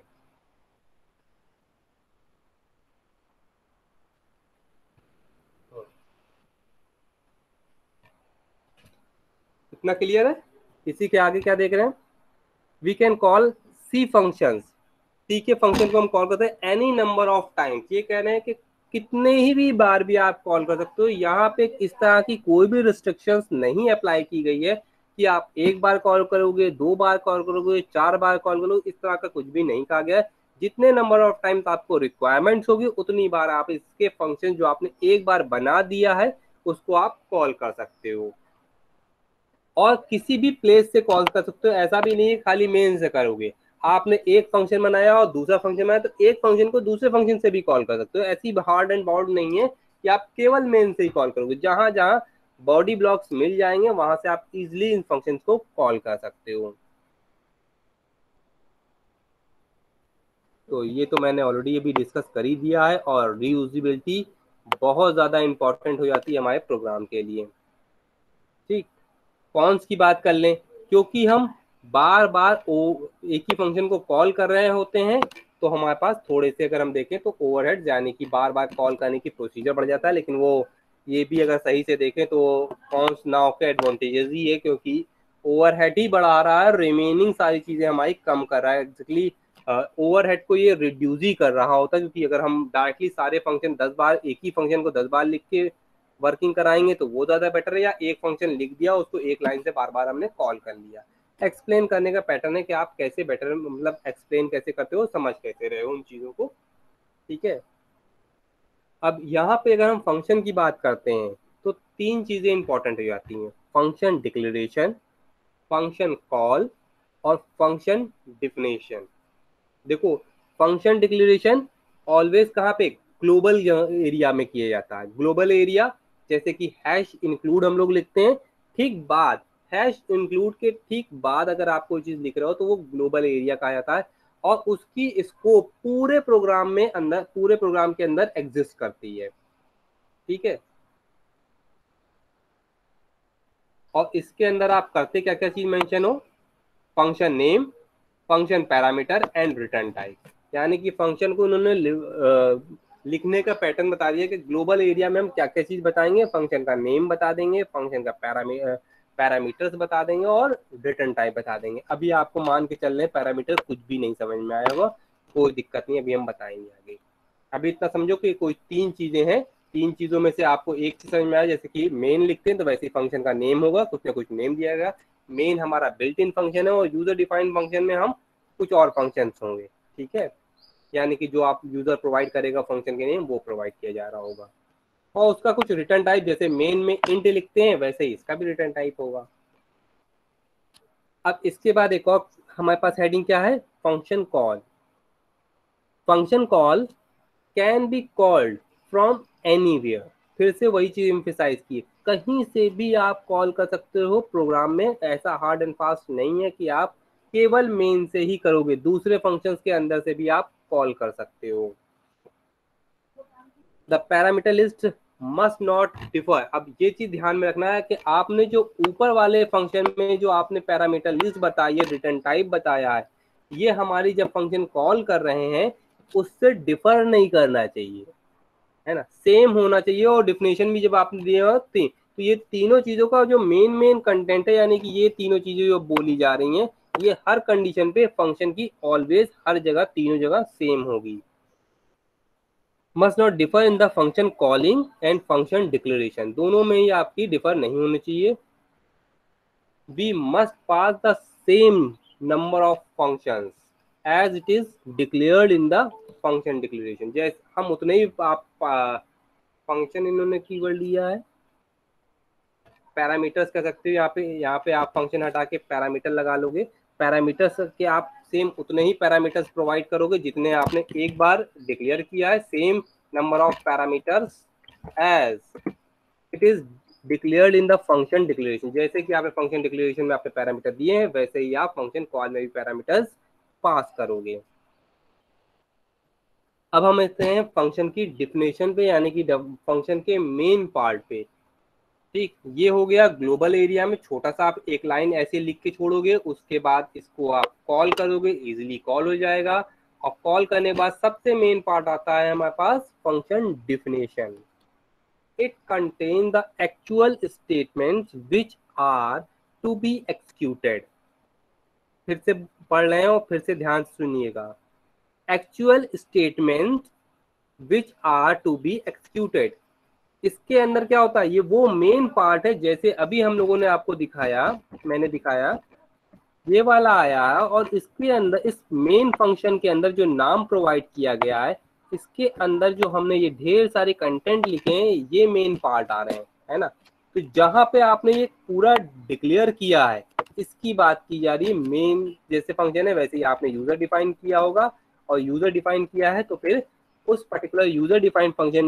इतना क्लियर है? इसी के आगे क्या देख रहे हैं, we can call C functions, C के फंक्शन को हम कॉल करते हैं एनी नंबर ऑफ टाइम्स। ये कह रहे हैं कि कितने ही भी बार भी आप कॉल कर सकते हो। यहाँ पे इस तरह की कोई भी रिस्ट्रिक्शंस नहीं अप्लाई की गई है कि आप एक बार कॉल करोगे, दो बार कॉल करोगे, चार बार कॉल करोगे, इस तरह का कुछ भी नहीं कहा गया है। जितने नंबर ऑफ टाइम्स आपको रिक्वायरमेंट्स होगी उतनी बार आप इसके फंक्शन जो आपने एक बार बना दिया है उसको आप कॉल कर सकते हो, और किसी भी प्लेस से कॉल कर सकते हो। ऐसा भी नहीं है खाली मेन से करोगे, आपने एक फंक्शन बनाया और दूसरा फंक्शन बनाया तो एक फंक्शन को दूसरे फंक्शन से भी कॉल कर सकते हो। ऐसी हार्ड एंड बाउंड नहीं है कि आप केवल मेन से ही कॉल करोगे, जहां जहां बॉडी ब्लॉक्स मिल जाएंगे, वहां से आप इजिली इन फंक्शंस को कॉल कर सकते हो। तो ये तो मैंने ऑलरेडी अभी डिस्कस कर ही दिया है, और रीयूजेबिलिटी बहुत ज़्यादा इंपॉर्टेंट हो जाती है हमारे प्रोग्राम के लिए। ठीक, कॉन्स की बात कर लें, क्योंकि हम बार बार ओ एक ही फंक्शन को कॉल कर रहे होते हैं, तो हमारे पास थोड़े से अगर हम देखें तो ओवरहेड, यानी कि बार बार कॉल करने की प्रोसीजर बढ़ जाता है। लेकिन वो ये भी अगर सही से देखें तो कॉन्स नाउ के एडवांटेजेस ही है, क्योंकि ओवरहेड ही बढ़ा रहा है, रिमेनिंग सारी चीज़ें हमारी कम कर रहा है। एक्चुअली ओवरहेड को ये रिड्यूस ही कर रहा होता है, क्योंकि अगर हम डायरेक्टली सारे फंक्शन दस बार एक ही फंक्शन को दस बार लिख के वर्किंग कराएंगे तो वो ज़्यादा बेटर है, या एक फंक्शन लिख दिया उसको एक लाइन से बार बार हमने कॉल कर लिया। एक्सप्लेन करने का पैटर्न है कि आप कैसे बेटर मतलब एक्सप्लेन कैसे करते हो, समझ कैसे रहे हो उन चीज़ों को। ठीक है, अब यहाँ पे अगर हम फंक्शन की बात करते हैं तो तीन चीज़ें इंपॉर्टेंट हो जाती हैं, फंक्शन डिक्लेरेशन, फंक्शन कॉल और फंक्शन डिफिनेशन। देखो, फंक्शन डिक्लेरेशन ऑलवेज कहाँ पे, ग्लोबल एरिया में किया जाता है। ग्लोबल एरिया जैसे कि हैश इंक्लूड हम लोग लिखते हैं, ठीक बाद हैश इंक्लूड के ठीक बाद अगर आप कोई चीज़ लिख रहे हो तो वो ग्लोबल एरिया कहा जाता है, और उसकी स्कोप पूरे प्रोग्राम में अंदर पूरे प्रोग्राम के अंदर एग्जिस्ट करती है। ठीक है, और इसके अंदर आप करते क्या क्या चीज मेंशन हो, function name, function parameter and return type, यानी कि फंक्शन को उन्होंने लिखने का पैटर्न बता दिया कि ग्लोबल एरिया में हम क्या क्या चीज बताएंगे, फंक्शन का नेम बता देंगे, फंक्शन का पैरामी पैरामीटर्स बता देंगे और रिटर्न टाइप बता देंगे। अभी आपको मान के चल रहे पैरामीटर कुछ भी नहीं समझ में आया होगा, कोई दिक्कत नहीं, अभी हम बताएंगे आगे। अभी इतना समझो कि कोई तीन चीजें हैं, तीन चीजों में से आपको एक चीज समझ में आया, जैसे कि मेन लिखते हैं तो वैसे फंक्शन का नेम होगा, कुछ ना कुछ नेम दिया गया। मेन हमारा बिल्ट इन फंक्शन है, और यूजर डिफाइंड फंक्शन में हम कुछ और फंक्शन होंगे। ठीक है, यानी कि जो आप यूजर प्रोवाइड करेगा फंक्शन के नेम वो प्रोवाइड किया जा रहा होगा, और उसका कुछ रिटर्न टाइप, जैसे मेन में इंट लिखते हैं वैसे ही इसका भी रिटर्न टाइप होगा। अब इसके बाद एक और हमारे पास हेडिंग क्या है, function call. Function call can be called from anywhere, फिर से वही चीज एम्फेसाइज की, कहीं से भी आप कॉल कर सकते हो प्रोग्राम में, ऐसा हार्ड एंड फास्ट नहीं है कि आप केवल मेन से ही करोगे, दूसरे फंक्शंस के अंदर से भी आप कॉल कर सकते हो। The parameter list must not differ, अब ये चीज ध्यान में रखना है कि आपने जो ऊपर वाले फंक्शन में जो आपने पैरामीटर लिस्ट बताई है, रिटर्न टाइप बताया है, ये हमारी जब फंक्शन कॉल कर रहे हैं उससे डिफर नहीं करना चाहिए, है ना, सेम होना चाहिए। और डिफिनेशन भी जब आपने दिए होती तो ये तीनों चीजों का जो मेन मेन कंटेंट है, यानी कि ये तीनों चीजें जो बोली जा रही हैं, ये हर कंडीशन पे फंक्शन की ऑलवेज हर जगह तीनों जगह सेम होगी। Must not differ in the function calling and function declaration, दोनों में ही आपकी डिफर नहीं होनी चाहिए। We must pass the same number of functions as it is declared in the function declaration, जैसे हम उतने ही आप फंक्शन इन्होंने कीवर्ड लिया है, पैरामीटर्स कह सकते हो, यहाँ पे यहाँ पे आप फंक्शन हटा के पैरामीटर लगा लोगे, पैरामीटर्स के आप सेम उतने ही पैरामीटर्स प्रोवाइड करोगे जितने आपने एक बार डिक्लेयर किया है, same number of parameters as it is declared in the function declaration, जैसे कि आपने फंक्शन डिक्लेरेशन में आपने पैरामीटर दिए हैं वैसे ही आप फंक्शन कॉल में भी पैरामीटर्स पास करोगे। अब हम आते हैं फंक्शन की डिफिनेशन पे, यानी कि फंक्शन के मेन पार्ट पे। ठीक, ये हो गया ग्लोबल एरिया में, छोटा सा आप एक लाइन ऐसे लिख के छोड़ोगे, उसके बाद इसको आप कॉल करोगे, इजीली कॉल हो जाएगा। और कॉल करने के बाद सबसे मेन पार्ट आता है हमारे पास function definition. It contain the actual statements which are to be executed, फिर से पढ़ रहे हैं और फिर से ध्यान से सुनिएगा, actual statement which are to be executed, इसके अंदर क्या होता है, ये वो मेन पार्ट है, जैसे अभी हम लोगों ने आपको दिखाया, मैंने दिखाया ये वाला आया, और इसके अंदर इस मेन फंक्शन के अंदर जो नाम प्रोवाइड किया गया है, इसके अंदर जो हमने ये ढेर सारे कंटेंट लिखे हैं, ये मेन पार्ट आ रहे हैं, है ना। तो जहां पे आपने ये पूरा डिक्लेयर किया है, इसकी बात की जा रही है। मेन जैसे फंक्शन है वैसे ही आपने यूजर डिफाइन किया होगा, और यूजर डिफाइन किया है तो फिर उस पर्टिकुलर यूजर डिफाइंड फंक्शन में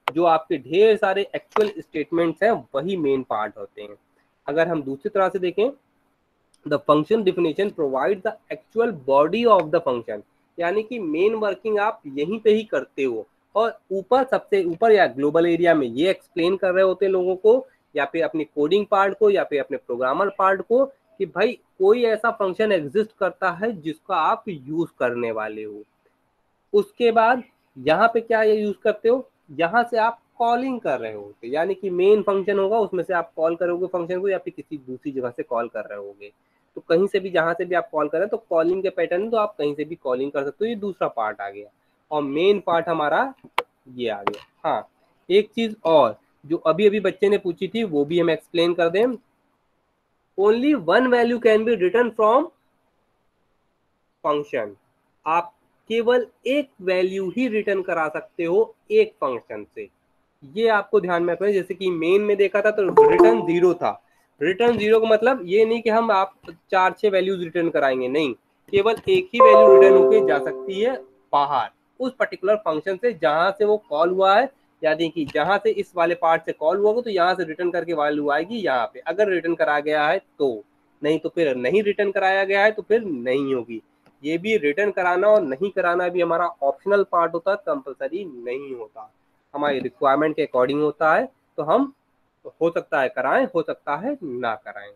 जो आपके ढेर सारे एक्चुअल स्टेटमेंट्स हैं वही मेन पार्ट होते हैं। अगर हम दूसरी तरह से देखें, the function definition provide the actual body of the function, यानी कि मेन वर्किंग आप यहीं पे ही करते हो, और ऊपर सबसे ऊपर या ग्लोबल एरिया में ये एक्सप्लेन कर रहे होते हैं लोगों को, या फिर अपनी कोडिंग पार्ट को, या फिर अपने प्रोग्रामर पार्ट को, कि भाई कोई ऐसा फंक्शन एग्जिस्ट करता है जिसका आप यूज करने वाले हो। उसके बाद यहाँ पे क्या ये यूज करते हो, यहाँ से आप कॉलिंग कर रहे होगे, यानी कि मेन फंक्शन होगा उसमें से आप कॉल करोगे फंक्शन को, या फिर किसी दूसरी जगह से कॉल कर रहे होगे। तो कहीं से भी जहाँ से भी आप कॉल कर रहे हैं तो कॉलिंग के पैटर्न है, तो आप कहीं से भी कॉलिंग कर सकते हो। ये दूसरा पार्ट आ गया, और मेन पार्ट हमारा ये आ गया। हाँ, एक चीज और जो अभी अभी बच्चे ने पूछी थी वो भी हम एक्सप्लेन कर दें। Only one value can be return from function, आप केवल एक वैल्यू ही रिटर्न करा सकते हो एक फंक्शन से, ये आपको ध्यान में रखना है। जैसे कि मेन में देखा था तो रिटर्न जीरो था, रिटर्न जीरो का मतलब ये नहीं कि हम आप चार छह वैल्यूज रिटर्न कराएंगे, नहीं, केवल एक ही वैल्यू रिटर्न होके जा सकती है बाहर उस पर्टिकुलर फंक्शन से जहां से वो कॉल हुआ है, यानी कि जहां से इस वाले पार्ट से कॉल हुआ तो यहाँ से रिटर्न करके वैल्यू आएगी यहाँ पे, अगर रिटर्न करा गया है तो, नहीं तो फिर नहीं रिटर्न कराया गया है तो फिर नहीं होगी। ये भी रिटर्न कराना और नहीं कराना भी हमारा ऑप्शनल पार्ट होता है, कंपलसरी नहीं होता, हमारी रिक्वायरमेंट के अकॉर्डिंग होता है। तो हम हो सकता है कराएं, हो सकता है ना कराएं।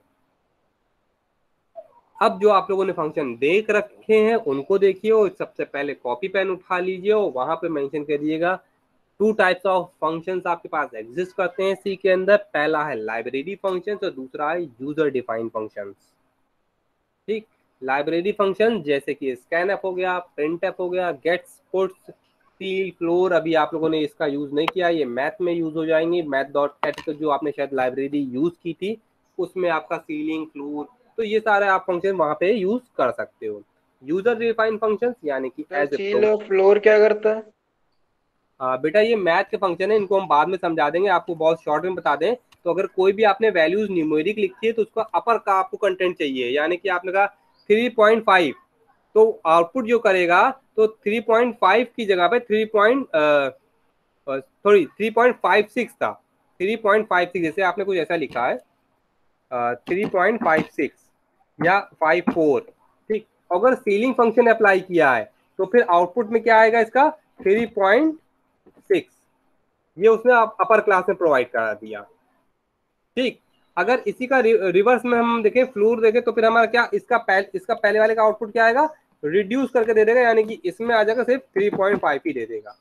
अब जो आप लोगों ने फंक्शन देख रखे हैं उनको देखिए, और सबसे पहले कॉपी पेन उठा लीजिए और वहां पे मेंशन कर दिएगा टू टाइप्स ऑफ फंक्शंस आपके पास एग्जिस्ट करते हैं सी के अंदर। पहला है लाइब्रेरी फंक्शंस और दूसरा है यूजर डिफाइंड फंक्शंस। ठीक, लाइब्रेरी फंक्शन जैसे कि स्कैन एफ हो गया, प्रिंट एफ हो गया, गेट्स, पुट्स, सील, फ्लोर, अभी आप लोगों ने इसका यूज नहीं किया, ये मैथ में यूज हो जाएंगे। मैथ डॉट एट जो आपने शायद लाइब्रेरी यूज की थी उसमें आपका सीलिंग, फ्लोर, तो ये सारे आप फंक्शन वहां पे यूज कर सकते हो। यूजर डिफाइंड फंक्शंस यानी कि एज ए सील और फ्लोर क्या करता है? आ, बेटा ये मैथ के फंक्शन है, इनको हम बाद में समझा देंगे, आपको बहुत शॉर्ट में बता दें। तो अगर कोई भी आपने वैल्यूज न्यूमेरिक लिखी है तो उसका अपर का आपको कंटेंट चाहिए, यानी कि आपने कहा थ्री पॉइंट फाइव, तो आउटपुट जो करेगा तो थ्री पॉइंट फाइव की जगह पे three point sorry three point five six था, थ्री पॉइंट फाइव सिक्स, जैसे आपने कुछ ऐसा लिखा है थ्री पॉइंट फाइव सिक्स या फाइव फोर। ठीक, अगर सीलिंग फंक्शन अप्लाई किया है तो फिर आउटपुट में क्या आएगा इसका थ्री पॉइंट सिक्स, ये उसने अपर क्लास में प्रोवाइड करा दिया। ठीक, अगर इसी का रिवर्स में हम देखें, फ्लोर देखें, तो फिर हमारा क्या इसका पहले इसका पहले वाले का आउटपुट क्या आएगा, रिड्यूस करके दे देगा, यानी कि इसमें आ जाएगा सिर्फ थ्री पॉइंट फाइव ही दे देगा,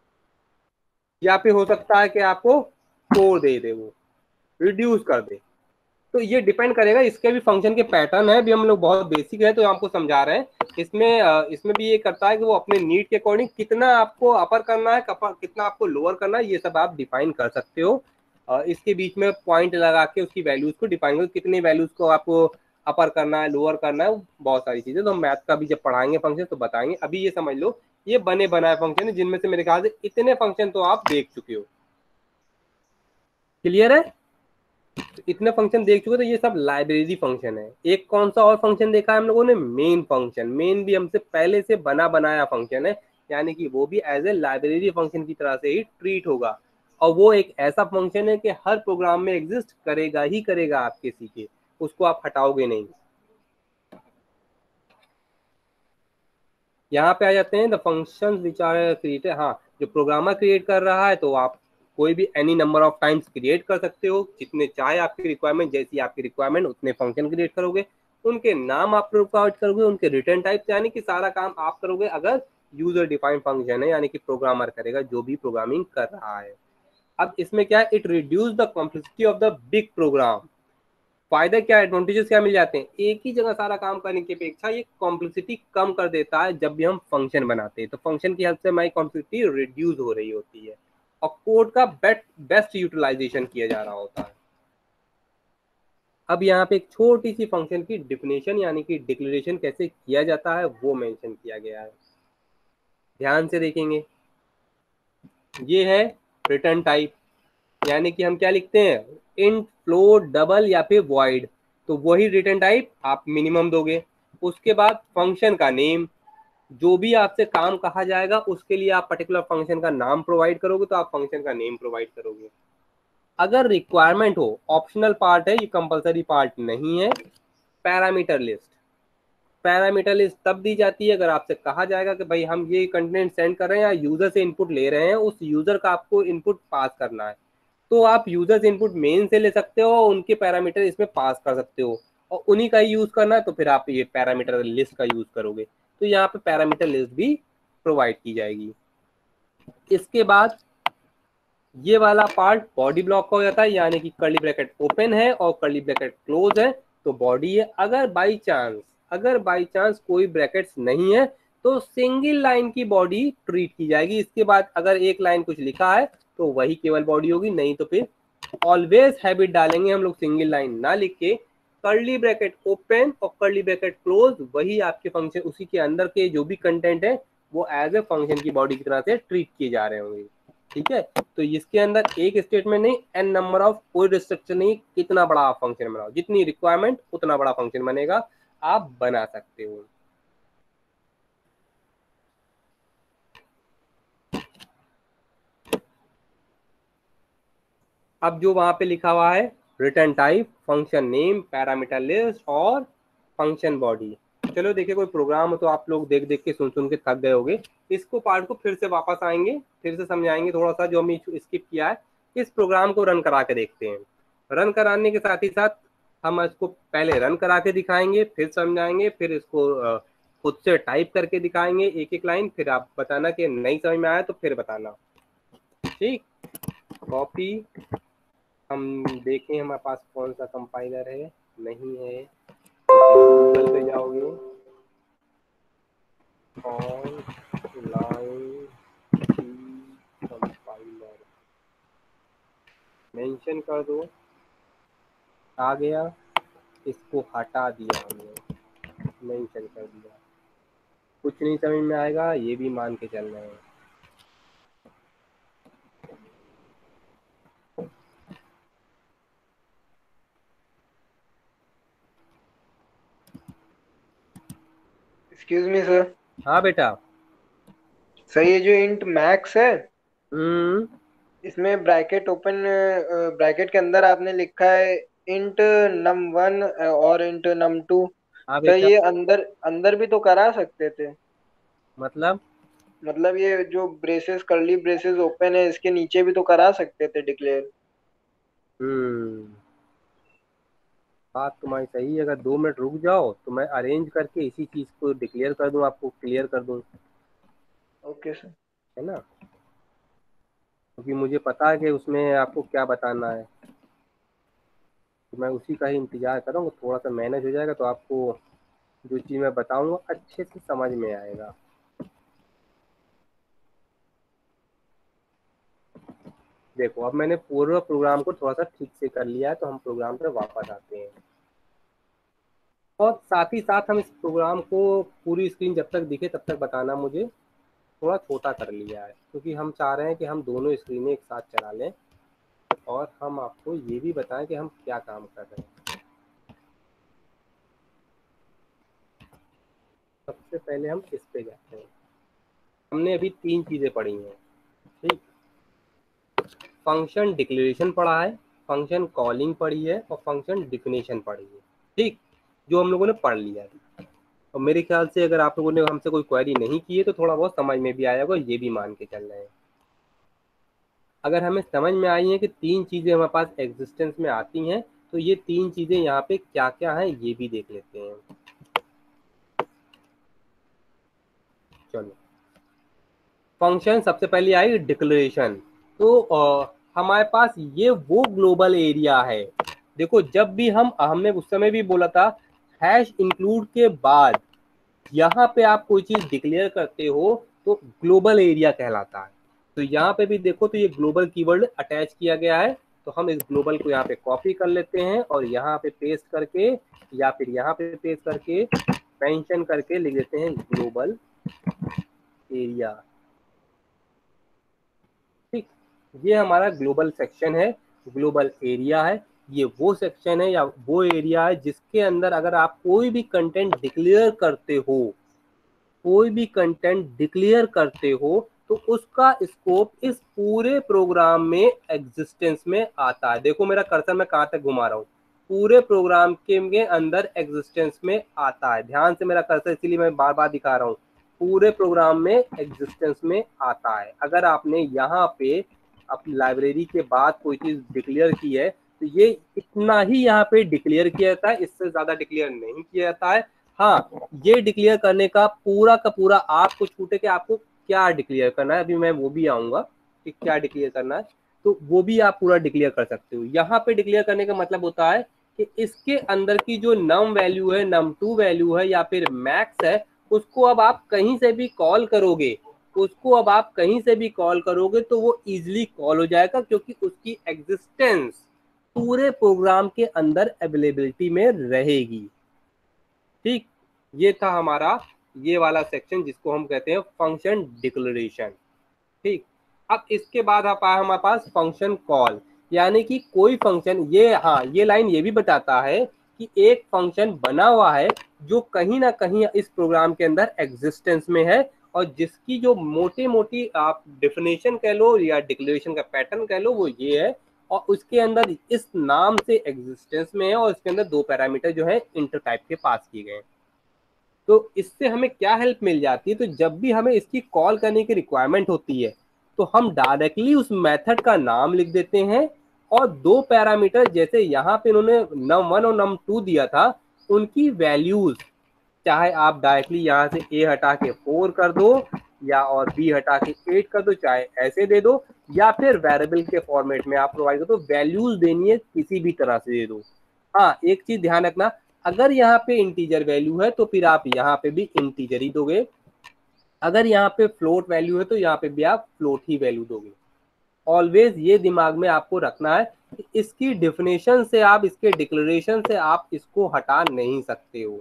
या फिर हो सकता है कि आपको फोर दे दे, वो रिड्यूस कर दे। तो ये डिपेंड करेगा, इसके भी फंक्शन के पैटर्न है, भी हम लोग बहुत बेसिक है तो आपको समझा रहे हैं। इसमें इसमें भी ये करता है कि वो अपने नीड के अकॉर्डिंग कितना आपको अपर करना है, कितना आपको लोअर करना है, ये सब आप डिफाइन कर सकते हो। इसके बीच में पॉइंट लगा के उसकी वैल्यूज को डिफाइन करो, कितने वैल्यूज को आपको अपर करना है, लोअर करना है, बहुत सारी चीजें तो हम मैथ का भी जब पढ़ाएंगे फंक्शन तो बताएंगे। अभी ये समझ लो ये बने बनाए फंक्शन है, जिनमें से मेरे ख्याल से इतने फंक्शन तो आप देख चुके हो। क्लियर है? तो इतने फंक्शन देख चुके, तो ये सब लाइब्रेरी फंक्शन है। एक कौन सा और फंक्शन देखा है हम लोगों ने, मेन फंक्शन। मेन भी हमसे पहले से बना बनाया फंक्शन है, यानी कि वो भी एज ए लाइब्रेरी फंक्शन की तरह से ही ट्रीट होगा, और वो एक ऐसा फंक्शन है कि हर प्रोग्राम में एग्जिस्ट करेगा ही करेगा, आप किसी के उसको आप हटाओगे नहीं। यहाँ पे आ जाते हैं the functions which are created. हाँ, जो प्रोग्रामर क्रिएट कर रहा है तो आप कोई भी any number of times create कर सकते हो, जितने चाहे आपकी रिक्वायरमेंट, जैसी आपकी रिक्वायरमेंट उतने फंक्शन क्रिएट करोगे, उनके नाम आप प्रोवाइड करोगे, उनके रिटर्न टाइप, यानी कि सारा काम आप करोगे अगर यूजर डिफाइंड फंक्शन है, यानी कि प्रोग्रामर करेगा जो भी प्रोग्रामिंग कर रहा है। अब इसमें क्या है, it reduce the complexity of the big program. फायदा क्या है, एडवांटेजेस क्या मिल जाते हैं, एक ही जगह सारा काम करने की अपेक्षा ये कॉम्प्लेक्सिटी कम कर देता है। जब भी हम फंक्शन बनाते हैं तो फंक्शन की हेल्प से हमारी कॉम्प्लेक्सिटी रिड्यूस हो रही होती है और कोड का बेस्ट बेस्ट यूटिलाइजेशन किया जा रहा होता है। अब यहाँ पे एक छोटी सी फंक्शन की डिफिनेशन यानी कि डिक्लेरेशन कैसे किया जाता है वो मेंशन किया गया है, ध्यान से देखेंगे। ये है रिटर्न टाइप, यानी कि हम क्या लिखते हैं, इंट, फ्लोट, डबल या फिर वॉइड, तो वही रिटर्न टाइप आप मिनिमम दोगे। उसके बाद फंक्शन का नेम, जो भी आपसे काम कहा जाएगा उसके लिए आप पर्टिकुलर फंक्शन का नाम प्रोवाइड करोगे तो आप फंक्शन का नेम प्रोवाइड करोगे। अगर रिक्वायरमेंट हो, ऑप्शनल पार्ट है, ये कंपलसरी पार्ट नहीं है, पैरामीटर लिस्ट। पैरामीटर लिस्ट तब दी जाती है अगर आपसे कहा जाएगा कि भाई हम ये कंटेंट सेंड कर रहे हैं या यूजर से इनपुट ले रहे हैं, उस यूजर का आपको इनपुट पास करना है, तो आप यूजर से इनपुट मेन से ले सकते हो, उनके पैरामीटर इसमें पास कर सकते हो, और उन्हीं का ही यूज करना है तो फिर आप ये पैरामीटर लिस्ट का यूज करोगे। तो यहाँ पे पैरामीटर लिस्ट भी प्रोवाइड की जाएगी। इसके बाद ये वाला पार्ट बॉडी ब्लॉक का हो जाता है, यानी कि कर्ली ब्रैकेट ओपन है और कर्ली ब्रैकेट क्लोज है तो बॉडी है। अगर बाई चांस अगर बाई चांस कोई ब्रैकेट्स नहीं है तो सिंगल लाइन की बॉडी ट्रीट की जाएगी। इसके बाद अगर एक लाइन कुछ लिखा है तो वही केवल बॉडी होगी, नहीं तो फिर ऑलवेज हैबिट डालेंगे हम लोग सिंगल लाइन ना लिख के, कर्ली ब्रैकेट ओपन और कर्ली ब्रैकेट क्लोज, वही आपके फंक्शन, उसी के अंदर के जो भी कंटेंट है वो एज ए फंक्शन की बॉडी की तरह से ट्रीट किए जा रहे होंगे। ठीक है, तो इसके अंदर एक स्टेटमेंट नहीं, एन नंबर ऑफ, कोई रिस्ट्रिक्शन नहीं, कितना बड़ा आप फंक्शन बनाओ, जितनी रिक्वायरमेंट उतना बड़ा फंक्शन बनेगा, आप बना सकते हो। अब जो वहां पे लिखा हुआ है return type, function name, parameter list और फंक्शन बॉडी, चलो देखिए कोई प्रोग्राम हो तो आप लोग देख देख के सुन सुन के थक गए होंगे, इसको पार्ट को फिर से वापस आएंगे, फिर से समझाएंगे थोड़ा सा जो हमने स्किप किया है। इस प्रोग्राम को रन करा के देखते हैं। रन कराने के साथ ही साथ हम इसको पहले रन करा के दिखाएंगे, फिर समझाएंगे, फिर इसको खुद से टाइप करके दिखाएंगे एक एक लाइन, फिर आप बताना कि नहीं समझ में आया तो फिर बताना। ठीक, कॉपी, हम देखें हमारे पास कौन सा कंपाइलर है, नहीं है, गूगल पे जाओगे, ऑनलाइन कंपाइलर मेंशन कर दो, आ गया, इसको हटा दिया हमने, मेंशन कर दिया, कुछ नहीं समझ में आएगा ये भी मान के चल रहे हैं। Excuse me sir. हाँ बेटा। सर ये जो इंट मैक्स है, हम्म इसमें ब्रैकेट ओपन, ब्रैकेट के अंदर आपने लिखा है इंट नम वन और इंट नम टू। हाँ सर बेटा। ये अंदर अंदर भी तो करा सकते थे। मतलब मतलब ये जो ब्रेसेस, कर्ली ब्रेसेस ओपन है, इसके नीचे भी तो करा सकते थे डिक्लेयर। हम्म बात तुम्हारी सही है, अगर दो मिनट रुक जाओ तो मैं अरेंज करके इसी चीज को डिक्लेयर कर दूं, आपको क्लियर कर दूं, ओके सर। है ना, क्योंकि मुझे पता है कि उसमें आपको क्या बताना है, तो मैं उसी का ही इंतजार कर रहा हूँ। थोड़ा सा मैनेज हो जाएगा तो आपको जो चीज़ मैं बताऊंगा अच्छे से समझ में आएगा। देखो अब मैंने पूरा प्रोग्राम को थोड़ा सा ठीक से कर लिया है, तो हम प्रोग्राम पर वापस आते हैं, और साथ ही साथ हम इस प्रोग्राम को पूरी स्क्रीन जब तक दिखे तब तक बताना, मुझे थोड़ा छोटा कर लिया है क्योंकि हम चाह रहे हैं कि हम दोनों स्क्रीनें एक साथ चला लें और हम आपको ये भी बताएं कि हम क्या काम कर रहे हैं। सबसे पहले हम इस पे जाते हैं। हमने अभी तीन चीज़ें पढ़ी हैं, ठीक, फंक्शन डिक्लेरेशन पढ़ा है, फंक्शन कॉलिंग पढ़ी है और फंक्शन डिफिनेशन पढ़ी है, ठीक, जो हम लोगों ने पढ़ लिया है। और मेरे ख्याल से अगर आप लोगों ने हमसे कोई क्वेरी नहीं की है तो थोड़ा बहुत समझ में भी आया होगा, ये भी मान के चल रहे हैं। अगर हमें समझ में आई है कि तीन चीज़ें हमारे पास एग्जिस्टेंस में आती हैं, तो ये तीन चीज़ें यहाँ पे क्या क्या हैं ये भी देख लेते हैं। चलो, फंक्शन सबसे पहले आई डिक्लेरेशन। तो आ, हमारे पास ये वो ग्लोबल एरिया है। देखो जब भी हम हमने उस समय भी बोला था हैश इंक्लूड के बाद यहाँ पे आप कोई चीज डिक्लेयर करते हो तो ग्लोबल एरिया कहलाता है। तो यहाँ पे भी देखो तो ये ग्लोबल कीवर्ड अटैच किया गया है, तो हम इस ग्लोबल को यहाँ पे कॉपी कर लेते हैं और यहाँ पे पेस्ट करके या फिर यहाँ पे पेस्ट करके मेंशन करके लिख देते हैं ग्लोबल एरिया। ठीक, ये हमारा ग्लोबल सेक्शन है, ग्लोबल एरिया है। ये वो सेक्शन है या वो एरिया है जिसके अंदर अगर आप कोई भी कंटेंट डिक्लेयर करते हो कोई भी कंटेंट डिक्लेयर करते हो तो उसका स्कोप इस पूरे प्रोग्राम में एग्जिस्टेंस में आता है। देखो मेरा कर्सर मैं कहाँ तक घुमा रहा हूँ, पूरे प्रोग्राम के अंदर एग्जिस्टेंस में आता है। ध्यान से मेरा कर्सर, इसीलिए मैं बार बार दिखा रहा हूँ, पूरे प्रोग्राम में एग्जिस्टेंस में आता है। अगर आपने यहाँ पे अपनी लाइब्रेरी के बाद कोई चीज डिक्लेयर की है तो ये इतना ही यहाँ पे डिक्लेयर किया जाता है, इससे ज्यादा डिक्लेयर नहीं किया जाता है। हाँ, ये डिक्लेयर करने का पूरा का पूरा आपको छूटे कि आपको क्या डिक्लेयर करना है, अभी मैं वो भी आऊंगा कि क्या डिक्लेयर करना है, तो वो भी आप पूरा डिक्लेयर कर सकते हो। यहाँ पे डिक्लेयर करने का मतलब होता है कि इसके अंदर की जो नम वैल्यू है, नम टू वैल्यू है या फिर मैक्स है, उसको अब आप कहीं से भी कॉल करोगे उसको अब आप कहीं से भी कॉल करोगे तो वो इजीली कॉल हो जाएगा, क्योंकि उसकी एग्जिस्टेंस पूरे प्रोग्राम के अंदर अवेलेबिलिटी में रहेगी। ठीक, ये था हमारा ये वाला सेक्शन जिसको हम कहते हैं फंक्शन डिक्लेरेशन। ठीक, अब इसके बाद आप आए हमारे पास फंक्शन कॉल, यानी कि कोई फंक्शन, ये हाँ ये लाइन ये भी बताता है कि एक फंक्शन बना हुआ है जो कहीं ना कहीं इस प्रोग्राम के अंदर एग्जिस्टेंस में है और जिसकी जो मोटी मोटी आप डेफिनेशन कह लो या डिक्लेरेशन का पैटर्न कह लो वो ये है, और उसके अंदर इस नाम से एग्जिस्टेंस में है और इसके अंदर दो पैरामीटर जो है इंटर टाइप के पास किए गए। तो इससे हमें क्या हेल्प मिल जाती है, तो जब भी हमें इसकी कॉल करने की रिक्वायरमेंट होती है तो हम डायरेक्टली उस मेथड का नाम लिख देते हैं और दो पैरामीटर, जैसे यहाँ पे इन्होंने नम वन और नम टू दिया था, उनकी वैल्यूज चाहे आप डायरेक्टली यहाँ से ए हटा के फोर कर दो या और बी हटा के एट कर दो, चाहे ऐसे दे दो या फिर वेरिएबल के फॉर्मेट में आप प्रोवाइड करो, तो वैल्यूज देनी है किसी भी तरह से दे दो। हाँ, एक चीज ध्यान रखना, अगर यहाँ पे इंटीजर वैल्यू है तो फिर आप यहाँ पे भी इंटीजर ही दोगे, अगर यहाँ पे फ्लोट वैल्यू है तो यहाँ पे भी आप फ्लोट ही वैल्यू दोगे। ऑलवेज ये दिमाग में आपको रखना है कि इसकी डेफिनेशन से आप, इसके डिक्लेरेशन से आप इसको हटा नहीं सकते हो।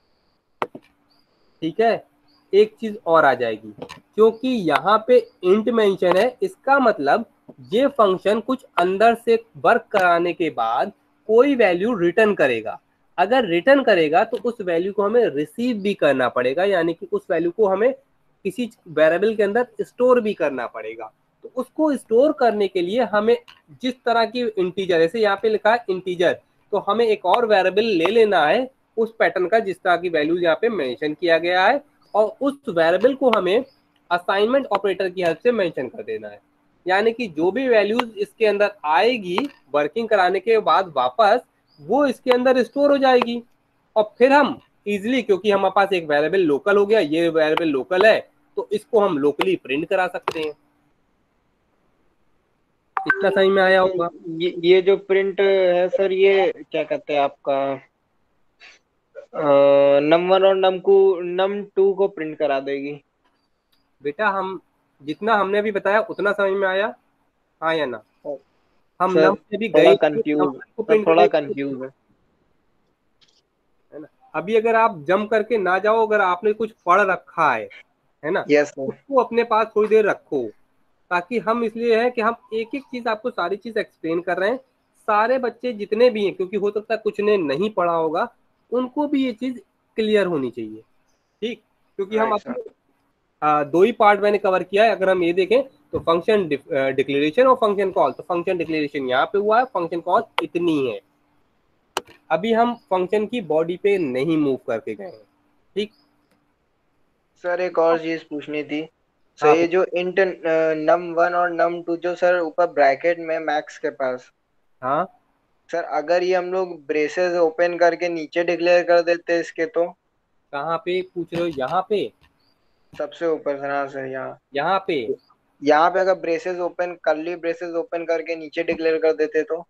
ठीक है, एक चीज और आ जाएगी, क्योंकि यहाँ पे इंट मेंशन है, इसका मतलब ये फंक्शन कुछ अंदर से वर्क कराने के बाद कोई वैल्यू रिटर्न करेगा। अगर रिटर्न करेगा तो उस वैल्यू को हमें रिसीव भी करना पड़ेगा, यानी कि उस वैल्यू को हमें किसी वेरिएबल के अंदर स्टोर भी करना पड़ेगा। तो उसको स्टोर करने के लिए हमें जिस तरह की इंटीजर, जैसे यहाँ पे लिखा है इंटीजर, तो हमें एक और वेरिएबल ले लेना है उस पैटर्न का जिस तरह की वैल्यू यहाँ पे मेंशन किया गया है, और उस वेरिएबल को हमें असाइनमेंट ऑपरेटर की हेल्प से मेंशन कर देना है। यानी कि जो भी वैल्यूज इसके अंदर आएगी वर्किंग कराने के बाद वापस, वो इसके अंदर स्टोर हो जाएगी और फिर हम इजिली, क्योंकि हमारे पास एक वेरिएबल लोकल हो गया, ये वेरिएबल लोकल है तो इसको हम लोकली प्रिंट करा सकते हैं। इतना सही में आया होगा? ये ये जो प्रिंट है सर, ये क्या कहते हैं आपका, नम वन और नम को नम टू को प्रिंट करा देगी। बेटा हम जितना हमने अभी बताया उतना समझ में आया, हाँ या ना? हम सर नम से भी थोड़ा गए कंफ्यूज, प्रिंट थोड़ा कंफ्यूज है है ना। अभी अगर आप जम करके ना जाओ, अगर आपने कुछ पढ़ रखा है है ना, यस सर। उसको अपने पास थोड़ी देर रखो, ताकि हम, इसलिए है कि हम एक एक चीज आपको सारी चीज एक्सप्लेन कर रहे हैं, सारे बच्चे जितने भी हैं, क्योंकि हो सकता है कुछ ने नहीं पढ़ा होगा, उनको भी ये चीज क्लियर होनी चाहिए। ठीक, क्योंकि हम Right, अपने आ, दो ही पार्ट मैंने कवर किया है। अगर हम ये देखें तो फंक्शन डिक्लेरेशन और फंक्शन कॉल, तो फंक्शन डिक्लेरेशन यहाँ पे हुआ है, फंक्शन कॉल इतनी है। अभी हम फंक्शन की बॉडी पे नहीं मूव करके गए हैं। ठीक सर एक और चीज पूछनी थी सर, हाँ ये जो इंट नम वन और नम टू जो सर ऊपर ब्रैकेट में मैक्स के पास, हाँ, सर अगर ये हम लोग ब्रेसेस ओपन करके नीचे डिक्लेयर कर देते इसके तो? कहाँ पे पूछ रहे हो? यहाँ पे? सबसे ऊपर सर, हाँ सर यहाँ यहाँ पे यहाँ पे अगर braces open, curly braces open करके नीचे डिक्लेयर कर देते तो?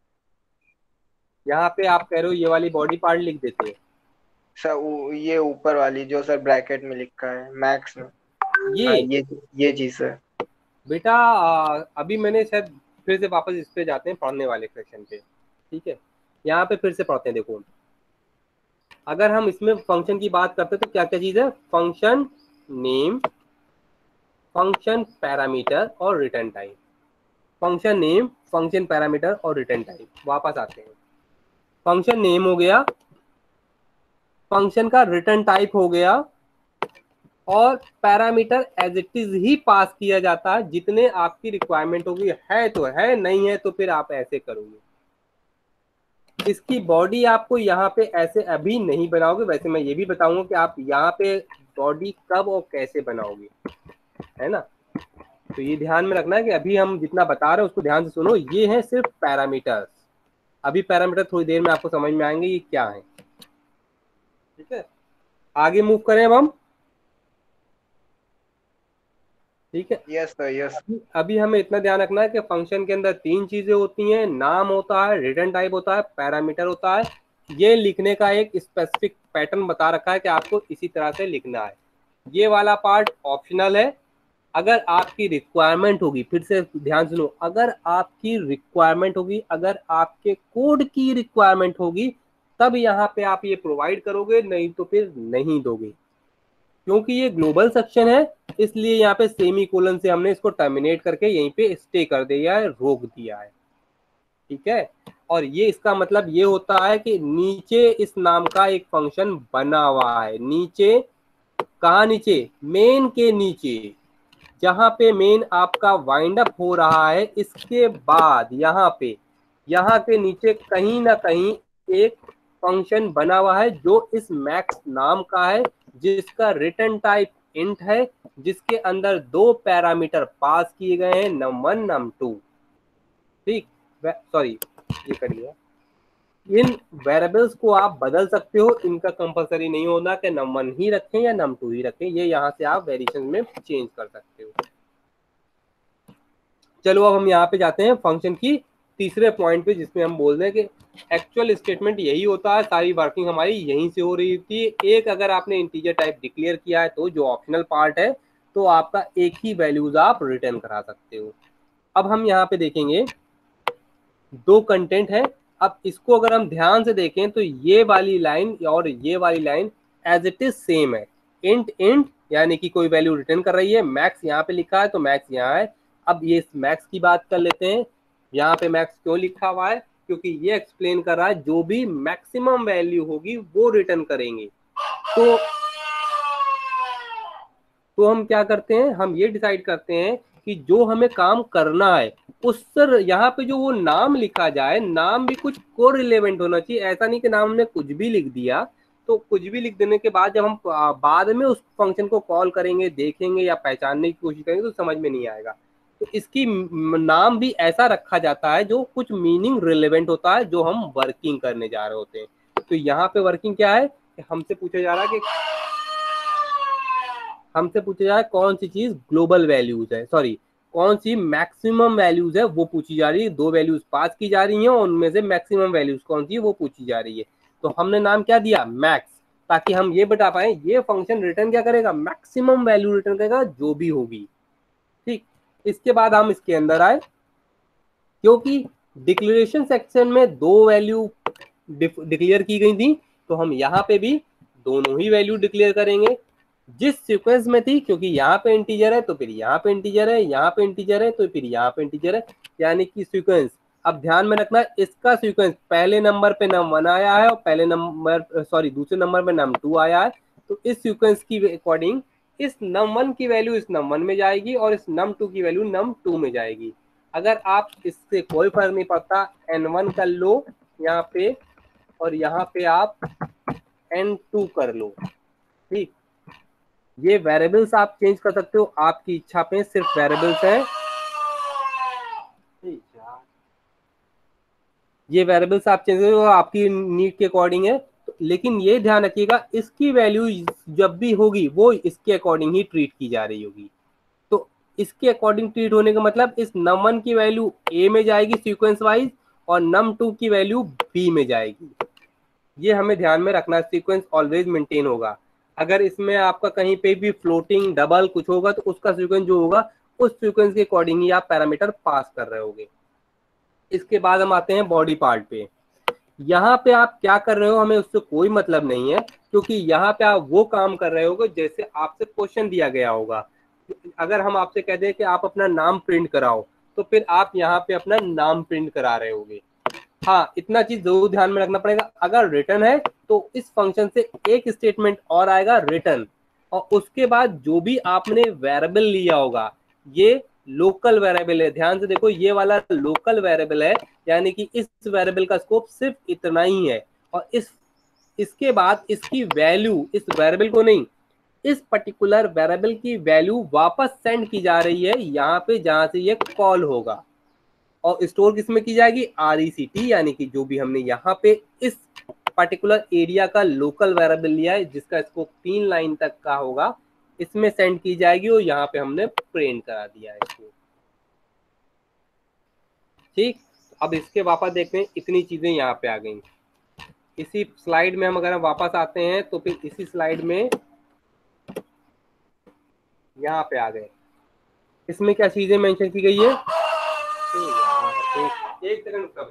यहाँ पे आप कह रहे हो ये वाली बॉडी पार्ट लिख देते हैं? सर वो- ये ऊपर वाली जो सर ब्रैकेट में लिखा है मैक्स में, ये हाँ ये ये चीज सर। बेटा आ, अभी मैंने शायद फिर से वापस इस पे जाते हैं पढ़ने वाले सेक्शन पे। ठीक है, यहाँ पे फिर से पढ़ते हैं। देखो, अगर हम इसमें फंक्शन की बात करते हैं तो क्या क्या चीज है? फंक्शन नेम, फंक्शन पैरामीटर और return type. Function name, function parameter और रिटर्न टाइप। वापस आते हैं, फंक्शन नेम हो गया, फंक्शन का रिटर्न टाइप हो गया, और पैरामीटर एज इट इज ही पास किया जाता है, जितने आपकी रिक्वायरमेंट होगी, है तो है, नहीं है तो फिर आप ऐसे करोगे। इसकी बॉडी आपको यहाँ पे ऐसे अभी नहीं बनाओगे, वैसे मैं ये भी बताऊंगा कि आप यहाँ पे बॉडी कब और कैसे बनाओगे, है ना। तो ये ध्यान में रखना है कि अभी हम जितना बता रहे हैं उसको ध्यान से सुनो। ये है सिर्फ पैरामीटर्स, अभी पैरामीटर थोड़ी देर में आपको समझ में आएंगे ये क्या है, ठीक है। आगे मूव करें अब हम, ठीक है। Yes sir, yes. अभी, अभी हमें इतना ध्यान रखना है कि फंक्शन के अंदर तीन चीजें होती हैं, नाम होता है, रिटर्न टाइप होता है, पैरामीटर होता है। ये लिखने का एक स्पेसिफिक पैटर्न बता रखा है कि आपको इसी तरह से लिखना है। ये वाला पार्ट ऑप्शनल है। अगर आपकी रिक्वायरमेंट होगी, फिर से ध्यान सुनो, अगर आपकी रिक्वायरमेंट होगी, अगर आपके कोड की रिक्वायरमेंट होगी, तब यहाँ पे आप ये प्रोवाइड करोगे, नहीं तो फिर नहीं दोगे। क्योंकि ये ग्लोबल सेक्शन है, इसलिए यहाँ पे सेमी कोलन से हमने इसको टर्मिनेट करके यहीं पे स्टे कर दिया है, रोक दिया है, ठीक है। और ये इसका मतलब ये होता है कि नीचे इस नाम का एक फंक्शन बना हुआ है। नीचे कहाँ? नीचे मेन के नीचे, जहां पे मेन आपका वाइंड अप हो रहा है, इसके बाद यहाँ पे, यहाँ के नीचे कहीं ना कहीं एक फंक्शन बना हुआ है जो इस मैक्स नाम का है, जिसका रिटर्न टाइप इंट है, जिसके अंदर दो पैरामीटर पास किए गए हैं, नम वन नम टू, ठीक। सॉरी ये कर लिया। इन वेरिएबल्स को आप बदल सकते हो, इनका कंपलसरी नहीं होना कि नम वन ही रखें या नम टू ही रखें, ये यहाँ से आप वेरिएशन में चेंज कर सकते हो। चलो अब हम यहाँ पे जाते हैं फंक्शन की तीसरे पॉइंट पे, जिसमें हम बोल रहे हैं कि एक्चुअल स्टेटमेंट यही होता है, सारी वर्किंग हमारी यहीं से हो रही थी। एक अगर आपने इंटीजर टाइप डिक्लेयर किया है तो जो ऑप्शनल पार्ट है, तो आपका एक ही वैल्यूज आप रिटर्न करा सकते हो। अब हम यहाँ पे देखेंगे दो कंटेंट है। अब इसको अगर हम ध्यान से देखें तो ये वाली लाइन और ये वाली line as it is same है। इंट इंट यानी कि कोई वैल्यू रिटर्न कर रही है, मैक्स यहाँ पे लिखा है तो मैक्स यहाँ है। अब ये मैक्स की बात कर लेते हैं। यहाँ पे मैक्स क्यों लिखा हुआ है? क्योंकि ये एक्सप्लेन कर रहा है जो भी मैक्सिमम वैल्यू होगी वो रिटर्न करेंगे। तो तो हम क्या करते हैं, हम ये डिसाइड करते हैं कि जो हमें काम करना है उस सर यहाँ पे जो वो नाम लिखा जाए, नाम भी कुछ को रिलेवेंट होना चाहिए। ऐसा नहीं कि नाम हमने कुछ भी लिख दिया, तो कुछ भी लिख देने के बाद जब हम बाद में उस फंक्शन को कॉल करेंगे, देखेंगे या पहचानने की कोशिश करेंगे तो समझ में नहीं आएगा। तो इसकी नाम भी ऐसा रखा जाता है जो कुछ मीनिंग रिलेवेंट होता है, जो हम वर्किंग करने जा रहे होते हैं। तो यहाँ पे वर्किंग क्या है, हमसे पूछा जा रहा है कि हमसे पूछा जा रहा है कौन सी चीज ग्लोबल वैल्यूज है, सॉरी कौन सी मैक्सिमम वैल्यूज है वो पूछी जा रही है। दो वैल्यूज पास की जा रही हैं और उनमें से मैक्सिमम वैल्यूज कौन सी है वो पूछी जा रही है। तो हमने नाम क्या दिया, मैक्स, ताकि हम ये बता पाए ये फंक्शन रिटर्न क्या करेगा, मैक्सिमम वैल्यू रिटर्न करेगा जो भी होगी, ठीक। इसके बाद हम इसके अंदर आए, क्योंकि डिक्लेरेशन सेक्शन में दो वैल्यू डिक्लेयर की गई थी, तो हम यहाँ पे भी दोनों ही वैल्यू डिक्लेयर करेंगे जिस सीक्वेंस में थी। क्योंकि यहाँ पे इंटीजर है तो फिर यहाँ पे इंटीजर है, यहाँ पे इंटीजर है तो फिर यहाँ पे इंटीजर है, यानी कि सीक्वेंस। अब ध्यान में रखना इसका सीक्वेंस पहले नंबर पे नम वन आया है और पहले नंबर सॉरी दूसरे नंबर पे नम टू आया है। तो इस सीक्वेंस की अकॉर्डिंग इस नम वन की वैल्यू इस नम वन में जाएगी और इस नम टू की वैल्यू नम टू में जाएगी। अगर आप इससे कोई फर्क नहीं पड़ता, एन वन कर लो यहाँ पे और यहाँ पे आप एन टू कर लो, ठीक। ये वेरिएबल्स आप चेंज कर सकते हो आपकी इच्छा पे, सिर्फ वेरिएबल्स हैं ये, वेरिएबल्स आप चेंज करो आपकी नीड के अकॉर्डिंग है। तो लेकिन ये ध्यान रखिएगा इसकी वैल्यू जब भी होगी वो इसके अकॉर्डिंग ही ट्रीट की जा रही होगी। तो इसके अकॉर्डिंग ट्रीट होने का मतलब इस नम वन की वैल्यू ए में जाएगी सीक्वेंस वाइज और नम टू की वैल्यू बी में जाएगी। ये हमें ध्यान में रखना, सीक्वेंस ऑलवेज मेंटेन होगा। अगर इसमें आपका कहीं पे भी फ्लोटिंग डबल कुछ होगा तो उसका सीक्वेंस जो होगा उस सीक्वेंस के अकॉर्डिंग ही आप पैरामीटर पास कर रहे होगे। इसके बाद हम आते हैं बॉडी पार्ट पे। यहाँ पे आप क्या कर रहे हो हमें उससे कोई मतलब नहीं है, क्योंकि यहाँ पे आप वो काम कर रहे होगे जैसे आपसे क्वेश्चन दिया गया होगा। अगर हम आपसे कह दें कि आप अपना नाम प्रिंट कराओ तो फिर आप यहाँ पे अपना नाम प्रिंट करा रहे होगे। हाँ, इतना चीज जरूर ध्यान में रखना पड़ेगा, अगर रिटर्न है तो इस फंक्शन से एक स्टेटमेंट और आएगा रिटर्न, और उसके बाद जो भी आपने वेरिएबल लिया होगा, ये लोकल वेरिएबल है, ध्यान से देखो ये वाला लोकल वेरिएबल है, यानी कि इस वेरिएबल का स्कोप सिर्फ इतना ही है। और इस इसके बाद इसकी वैल्यू, इस वेरिएबल को नहीं, इस पर्टिकुलर वेरिएबल की वैल्यू वापस सेंड की जा रही है यहाँ पे जहां से ये कॉल होगा, और स्टोर किसमें की जाएगी, आर ई सी टी, यानी कि जो भी हमने यहाँ पे इस पर्टिकुलर एरिया का लोकल वेरिएबल लिया है जिसका स्कोप तीन लाइन तक का होगा, इसमें सेंड की जाएगी, और यहाँ पे हमने प्रिंट करा दिया है इसको। ठीक, अब इसके वापस देखते हैं, इतनी चीजें यहाँ पे आ गई। इसी स्लाइड में हम अगर हम वापस आते हैं तो फिर इसी स्लाइड में यहाँ पे आ गए, इसमें क्या चीजें मेंशन की गई है, एक, एक सेकंड रुक,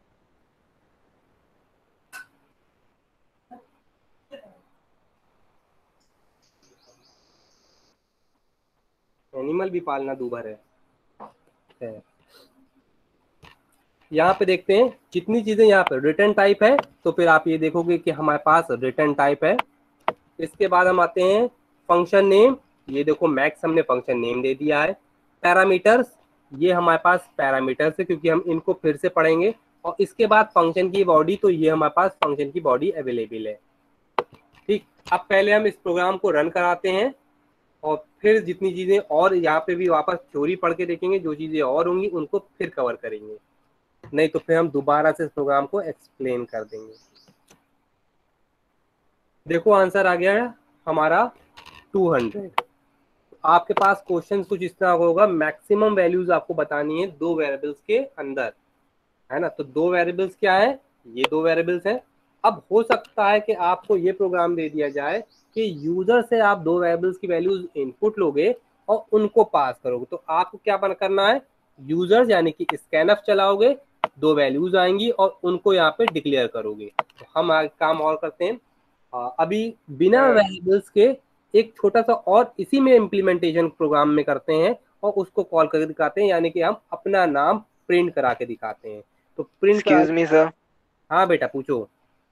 एनिमल भी पालना दूभर है, है। यहाँ पे देखते हैं जितनी चीजें यहाँ पे रिटर्न टाइप है, तो फिर आप ये देखोगे कि हमारे पास रिटर्न टाइप है। इसके बाद हम आते हैं फंक्शन नेम, ये देखो मैक्स हमने फंक्शन नेम दे दिया है। पैरामीटर्स, ये हमारे पास पैरामीटर्स है क्योंकि हम इनको फिर से पढ़ेंगे। और इसके बाद फंक्शन की बॉडी, तो ये हमारे पास फंक्शन की बॉडी अवेलेबल है। ठीक, अब पहले हम इस प्रोग्राम को रन कराते हैं और फिर जितनी चीजें और यहाँ पे भी वापस थ्योरी पढ़ के देखेंगे, जो चीजें और होंगी उनको फिर कवर करेंगे, नहीं तो फिर हम दोबारा से इस प्रोग्राम को एक्सप्लेन कर देंगे। देखो आंसर आ गया है हमारा दो सौ। आपके पास क्वेश्चन कुछ इस तरह होगा, मैक्सिमम वैल्यूज आपको बतानी है दो वेरिएबल्स के अंदर, है ना। तो दो वेरिएबल्स क्या है, ये दो वेरिएबल्स हैं। अब हो सकता है कि आपको ये प्रोग्राम दे दिया जाए कि यूजर से आप दो वेरिएबल्स की वैल्यूज इनपुट लोगे और उनको पास करोगे, तो आपको क्या करना है, यूजर्स यानी कि स्कैनफ चलाओगे, दो वैल्यूज आएंगी और उनको यहाँ पे डिक्लेयर करोगे। तो हम आगे काम और करते हैं, आ, अभी बिना वेरिएबल्स के एक छोटा सा और इसी में इम्प्लीमेंटेशन प्रोग्राम में करते हैं और उसको कॉल करके दिखाते हैं, यानी कि हम अपना नाम प्रिंट करा के दिखाते हैं। तो प्रिंट, एक्सक्यूज मी सर। हाँ बेटा पूछो।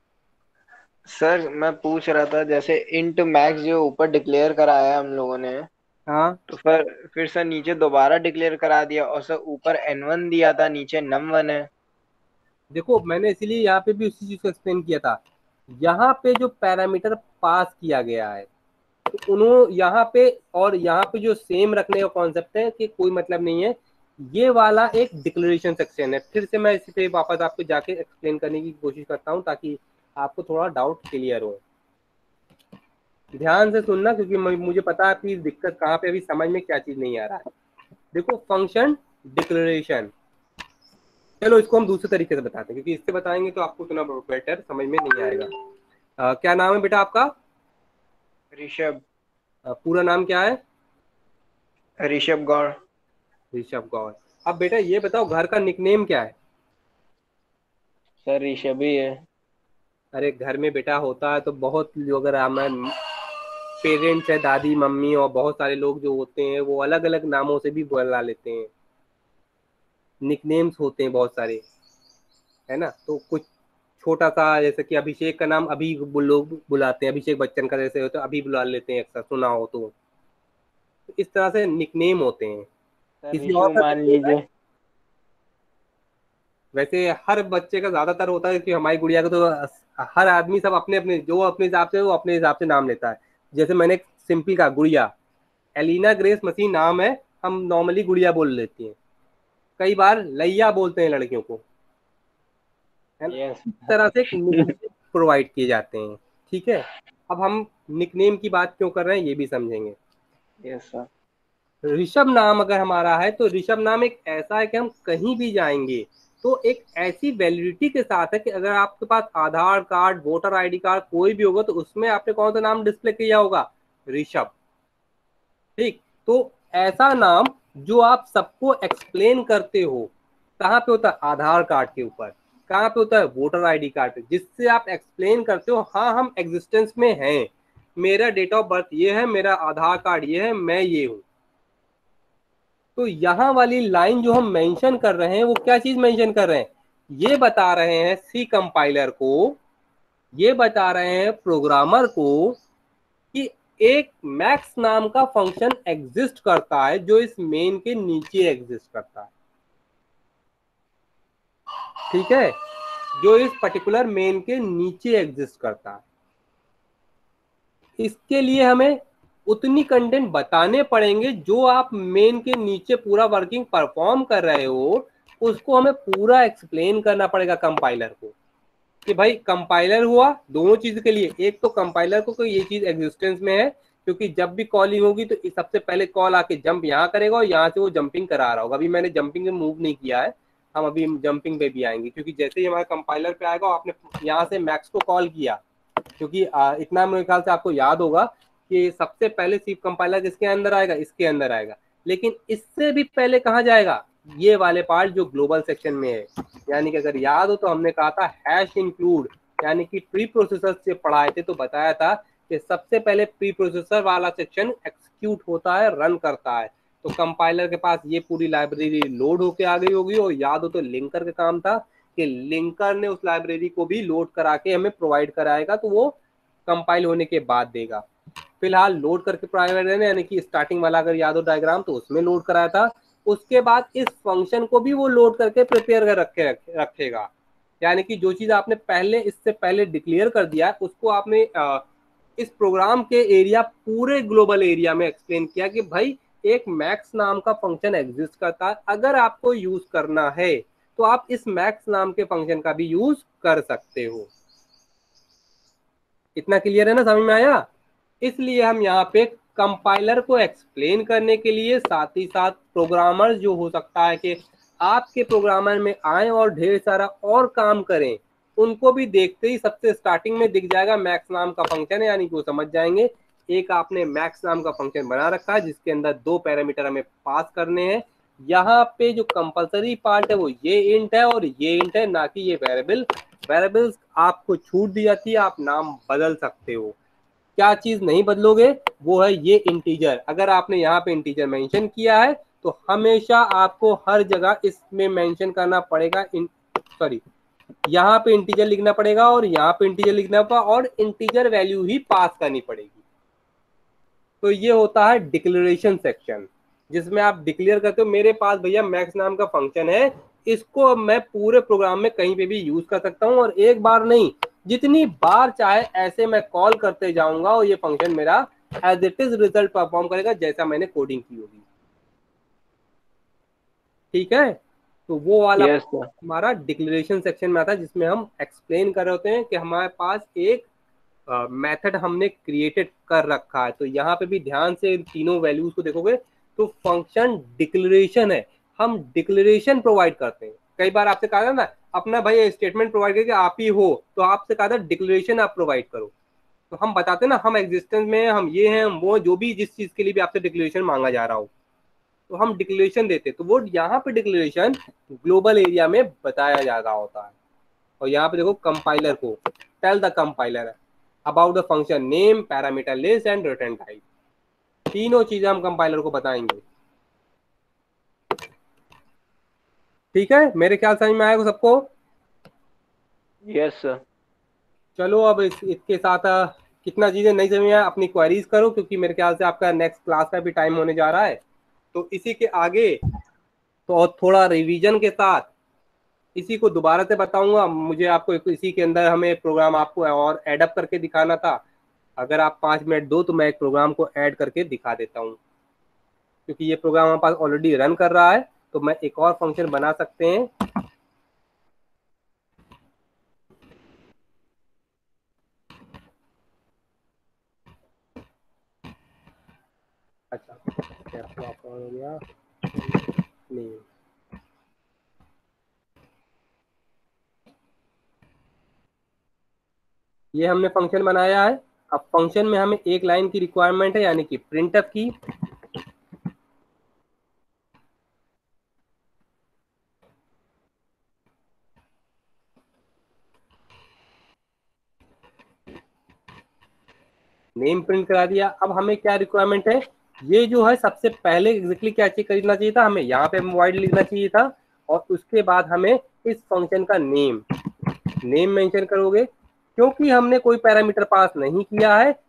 सर मैं पूछ रहा था, जैसे इंट मैक्स जो ऊपर डिक्लेयर कराया है हम लोगों ने, हाँ, तो फिर फिर सर नीचे दोबारा डिक्लेयर करा दिया और सर ऊपर एन वन दिया था, नीचे नम वन है। देखो मैंने इसीलिए यहाँ पे भी उसी चीज को एक्सप्लेन किया था। यहाँ पे जो पैरामीटर पास किया गया है तो उन्होंने यहाँ पे और यहाँ पे जो सेम रखने का कॉन्सेप्ट है कि कोई मतलब नहीं है, ये वाला एक डिक्लेरेशन सेक्शन है। फिर से मैं इसी पे वापस आपको जाके एक्सप्लेन करने की कोशिश करता हूँ ताकि आपको थोड़ा डाउट क्लियर हो। ध्यान से सुनना क्योंकि मुझे पता है आपकी दिक्कत कहाँ पे, अभी समझ में क्या चीज नहीं आ रहा है। देखो फंक्शन डिक्लेरेशन, चलो इसको हम दूसरे तरीके से बताते हैं क्योंकि इससे बताएंगे तो आपको उतना बेटर समझ में नहीं आएगा। आ, क्या नाम है बेटा आपका? ऋषभ। पूरा नाम क्या है? ऋषभ गौर। ऋषभ गौर। अब बेटा ये बताओ घर का निकनेम क्या है? सर ऋषभ ही है। अरे घर में बेटा होता है तो बहुत लोग, अगर हमें पेरेंट्स है, दादी मम्मी और बहुत सारे लोग जो होते हैं वो अलग अलग नामों से भी बुला लेते हैं, निकनेम्स होते हैं बहुत सारे, है ना। तो कुछ छोटा सा जैसे कि अभिषेक का नाम अभी लोग बुलाते हैं, अभिषेक बच्चन का जैसे होता है अभी बुला लेते हैं, अक्सर सुना हो तो इस तरह से निकनेम होते हैं। किसी और मान लीजिए, वैसे हर बच्चे का ज्यादातर होता है कि हमारी गुड़िया का तो हर आदमी सब अपने अपने जो अपने हिसाब से वो अपने हिसाब से नाम लेता है। जैसे मैंने सिंपल कहा गुड़िया, एलिना ग्रेस मसीह नाम है, हम नॉर्मली गुड़िया बोल लेती हैं। कई बार लैया बोलते हैं लड़कियों को, है ना। इस तरह से प्रोवाइड किए जाते हैं, ठीक है। अब हम निकनेम की बात क्यों कर रहे हैं ये भी समझेंगे। Yes sir. ऋषभ नाम अगर हमारा है तो ऋषभ नाम एक ऐसा है कि हम कहीं भी जाएंगे तो एक ऐसी वैलिडिटी के साथ है कि अगर आपके पास Aadhaar card, voter ID card कोई भी होगा तो उसमें आपने कौन सा नाम डिस्प्ले किया होगा? ऋषभ। ठीक, तो ऐसा नाम जो आप सबको एक्सप्लेन करते हो, कहाँ पे होता है? आधार कार्ड के ऊपर। कहाँ पे होता है? वोटर आईडी कार्ड पे, जिससे आप एक्सप्लेन करते हो हाँ हम एग्जिस्टेंस में हैं, मेरा डेट ऑफ बर्थ ये है, मेरा आधार कार्ड ये है, मैं ये हूं। तो यहाँ वाली लाइन जो हम मेंशन कर रहे हैं वो क्या चीज मेंशन कर रहे हैं? ये बता रहे हैं सी कंपाइलर को, ये बता रहे हैं प्रोग्रामर को कि एक मैक्स नाम का फंक्शन एग्जिस्ट करता है जो इस मेन के नीचे एग्जिस्ट करता है, ठीक है, जो इस पर्टिकुलर मेन के नीचे एग्जिस्ट करता है। इसके लिए हमें उतनी कंटेंट बताने पड़ेंगे जो आप मेन के नीचे पूरा वर्किंग परफॉर्म कर रहे हो, उसको हमें पूरा एक्सप्लेन करना पड़ेगा कंपाइलर को कि भाई कंपाइलर हुआ दोनों चीज के लिए। एक तो कंपाइलर को कोई ये चीज एग्जिस्टेंस में है क्योंकि जब भी कॉलिंग होगी तो सबसे पहले कॉल आके जंप यहाँ करेगा और यहाँ से वो जंपिंग करा रहा होगा। अभी मैंने जंपिंग में मूव नहीं किया है, हम अभी जंपिंग पे भी आएंगे क्योंकि जैसे ही हमारे कंपाइलर पे आएगा आपने यहाँ से मैक्स को कॉल किया, क्योंकि इतना मेरे ख्याल से आपको याद होगा कि सबसे पहले सी कंपाइलर किसके अंदर आएगा, इसके अंदर आएगा, लेकिन इससे भी पहले कहाँ जाएगा, ये वाले पार्ट जो ग्लोबल सेक्शन में है। यानी कि अगर याद हो तो हमने कहा था हैश इंक्लूड, यानी कि प्री प्रोसेसर से पढ़ाए थे तो बताया था कि सबसे पहले प्री प्रोसेसर वाला सेक्शन एक्सिक्यूट होता है, रन करता है। तो कंपाइलर के पास ये पूरी लाइब्रेरी लोड होके आ गई होगी और याद हो तो लिंकर का काम था कि लिंकर ने उस लाइब्रेरी को भी लोड करा के हमें प्रोवाइड कराएगा, तो वो कंपाइल होने के बाद देगा। फिलहाल लोड करके प्रोवाइड है, यानी कि स्टार्टिंग वाला अगर याद हो डायग्राम तो उसमें लोड कराया था। उसके बाद इस फंक्शन को भी वो लोड करके प्रिपेयर कर रखे रखेगा, यानी कि जो चीज आपने पहले इससे पहले डिक्लेयर कर दिया उसको आपने आ, इस प्रोग्राम के एरिया पूरे ग्लोबल एरिया में एक्सप्लेन किया कि भाई एक मैक्स नाम का फंक्शन एग्जिस्ट करता है, अगर आपको यूज करना है तो आप इस मैक्स नाम के फंक्शन का भी यूज कर सकते हो। इतना क्लियर है ना, समझ में आया? इसलिए हम यहाँ पे कंपाइलर को एक्सप्लेन करने के लिए साथ ही साथ प्रोग्रामर जो हो सकता है कि आपके प्रोग्रामर में आए और ढेर सारा और काम करें, उनको भी देखते ही सबसे स्टार्टिंग में दिख जाएगा मैक्स नाम का फंक्शन है, यानी कि वो समझ जाएंगे एक आपने मैक्स नाम का फंक्शन बना रखा है जिसके अंदर दो पैरामीटर हमें पास करने हैं। यहाँ पे जो कंपलसरी पार्ट है वो ये इंट है और ये इंट है, ना कि ये वेरिएबल। वेरिएबल्स आपको छूट दी जाती है, आप नाम बदल सकते हो। क्या चीज नहीं बदलोगे वो है ये इंटीजर। अगर आपने यहाँ पे इंटीजर मेंशन किया है तो हमेशा आपको हर जगह इसमें मेंशन करना पड़ेगा, सॉरी यहाँ पे इंटीजर लिखना पड़ेगा और यहाँ पे इंटीजर लिखना पड़ेगा और इंटीजर वैल्यू ही पास करनी पड़ेगी। तो ये होता है डिक्लेरेशन सेक्शन, जिसमें आप डिक्लेयर करते हो मेरे पास भैया मैक्स नाम का फंक्शन है, इसको मैं पूरे प्रोग्राम में कहीं पे भी यूज कर सकता हूँ और एक बार नहीं जितनी बार चाहे ऐसे मैं कॉल करते जाऊंगा और ये फंक्शन मेरा as it is result perform करेगा जैसा मैंने कोडिंग की होगी। ठीक है, तो वो वाला yes, हमारा डिक्लेरेशन सेक्शन में आता है जिसमें हम एक्सप्लेन कर रहे होते हैं कि हमारे पास एक मेथड uh, हमने क्रिएटेड कर रखा है। तो यहाँ पे भी ध्यान से तीनों वैल्यूज को देखोगे तो फंक्शन डिक्लेरेशन है, हम डिक्लेरेशन प्रोवाइड करते हैं। कई बार आपसे कहा था ना अपना भाई स्टेटमेंट प्रोवाइड करके आप ही हो, तो आपसे कहा था डिक्लेरेशन आप प्रोवाइड करो, तो हम बताते हैं ना हम एग्जिस्टेंस में, हम ये हैं, हम वो, जो भी जिस चीज के लिए भी आपसे डिक्लेरेशन मांगा जा रहा हो तो हम डिक्लेरेशन देते। तो वो यहाँ पे डिक्लेरेशन ग्लोबल एरिया में बताया जा रहा होता है। और यहाँ पे देखो कंपाइलर को tell the compiler about the function name, parameter list and return type, तीनों चीजें हम कंपाइलर को बताएंगे। ठीक है, मेरे ख्याल समझ में आएगा सबको? Yes sir. चलो अब इस, इसके साथ कितना चीजें नहीं समझ में आया अपनी क्वेरीज करो, क्योंकि मेरे ख्याल से आपका नेक्स्ट क्लास का भी टाइम होने जा रहा है। तो इसी के आगे तो और थोड़ा रिवीजन के साथ इसी को दोबारा से बताऊंगा। मुझे आपको इसी के अंदर हमें प्रोग्राम आपको और एडअप करके दिखाना था। अगर आप पाँच मिनट दो तो मैं एक प्रोग्राम को ऐड करके दिखा देता हूँ, क्योंकि ये प्रोग्राम हमारे पास ऑलरेडी रन कर रहा है तो मैं एक और फंक्शन बना सकते हैं। अच्छा क्या हो गया नहीं, ये हमने फंक्शन बनाया है। अब फंक्शन में हमें एक लाइन की रिक्वायरमेंट है, यानी कि प्रिंटफ की। नेम प्रिंट करा दिया। अब हमें क्या रिक्वायरमेंट है, ये जो है सबसे पहले एग्जैक्टली क्या चीज करना चाहिए था, हमें यहाँ पे वाइड लिखना चाहिए था और उसके बाद हमें इस फंक्शन का नेम नेम मेंशन करोगे। क्योंकि हमने कोई पैरामीटर पास नहीं किया है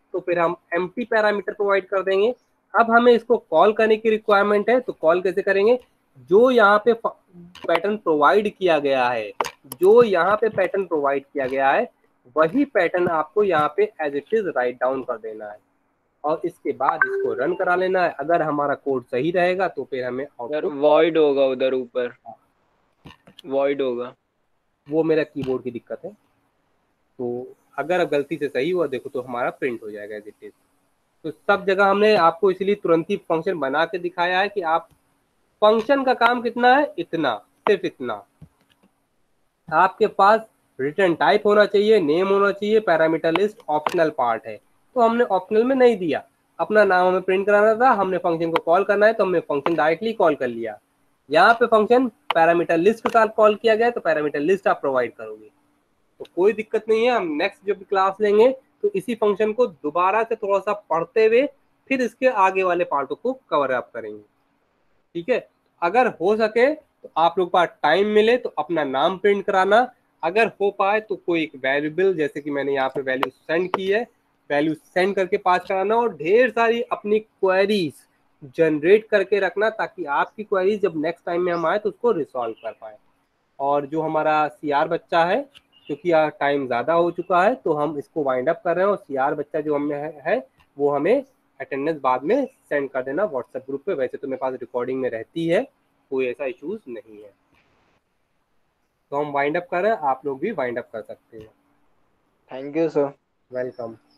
तो फिर हम एम्प्टी पैरामीटर प्रोवाइड कर देंगे। अब हमें इसको कॉल करने की रिक्वायरमेंट है, तो कॉल कैसे करेंगे, जो यहाँ पे पैटर्न प्रोवाइड किया गया है, जो यहाँ पे पैटर्न प्रोवाइड किया गया है वही पैटर्न आपको यहाँ पे as it is write down कर देना है और इसके बाद इसको रन करा लेना है। अगर हमारा कोड सही रहेगा तो फिर हमें सर वॉइड होगा उधर ऊपर, वॉइड होगा, वो मेरा कीबोर्ड की दिक्कत है। तो अगर गलती से सही हुआ देखो तो हमारा प्रिंट हो जाएगा एज इट इज। तो सब जगह हमने आपको इसलिए तुरंत ही फंक्शन बना के दिखाया है कि आप फंक्शन का काम कितना है, इतना, सिर्फ इतना। आपके पास रिटर्न टाइप होना चाहिए, नेम होना चाहिए, पैरामीटर लिस्ट ऑप्शनल पार्ट है, तो हमने ऑप्शनल में नहीं दिया। अपना नाम हमें प्रिंट कराना था, हमने फंक्शन को कॉल करना है तो हमने फंक्शन डायरेक्टली कॉल कर लिया। यहाँ पे फंक्शन पैरामीटर लिस्ट के साथ कॉल किया गया तो पैरामीटर लिस्ट आप प्रोवाइड करोगे, तो कोई दिक्कत नहीं है। हम नेक्स्ट जो भी क्लास लेंगे तो इसी फंक्शन को दोबारा से थोड़ा सा पढ़ते हुए फिर इसके आगे वाले पार्टों को कवर अप करेंगे, ठीक है। अगर हो सके तो आप लोग पास टाइम मिले तो अपना नाम प्रिंट कराना, अगर हो पाए तो कोई एक वेरिएबल, जैसे कि मैंने यहाँ पे वैल्यू सेंड की है, वैल्यू सेंड करके पास कराना और ढेर सारी अपनी क्वेरीज जनरेट करके रखना ताकि आपकी क्वेरीज जब नेक्स्ट टाइम में हम आए तो उसको रिसॉल्व कर पाए। और जो हमारा सी आर बच्चा है, क्योंकि टाइम ज़्यादा हो चुका है तो हम इसको वाइंड अप कर रहे हैं और सी आर बच्चा जो हमें है, है वो हमें अटेंडेंस बाद में सेंड कर देना व्हाट्सएप ग्रुप पे। वैसे तो मेरे पास रिकॉर्डिंग में रहती है, कोई ऐसा इश्यूज नहीं है। तो हम वाइंड अप कर रहे हैं, आप लोग भी वाइंड अप कर सकते हैं। Thank you sir. वेलकम।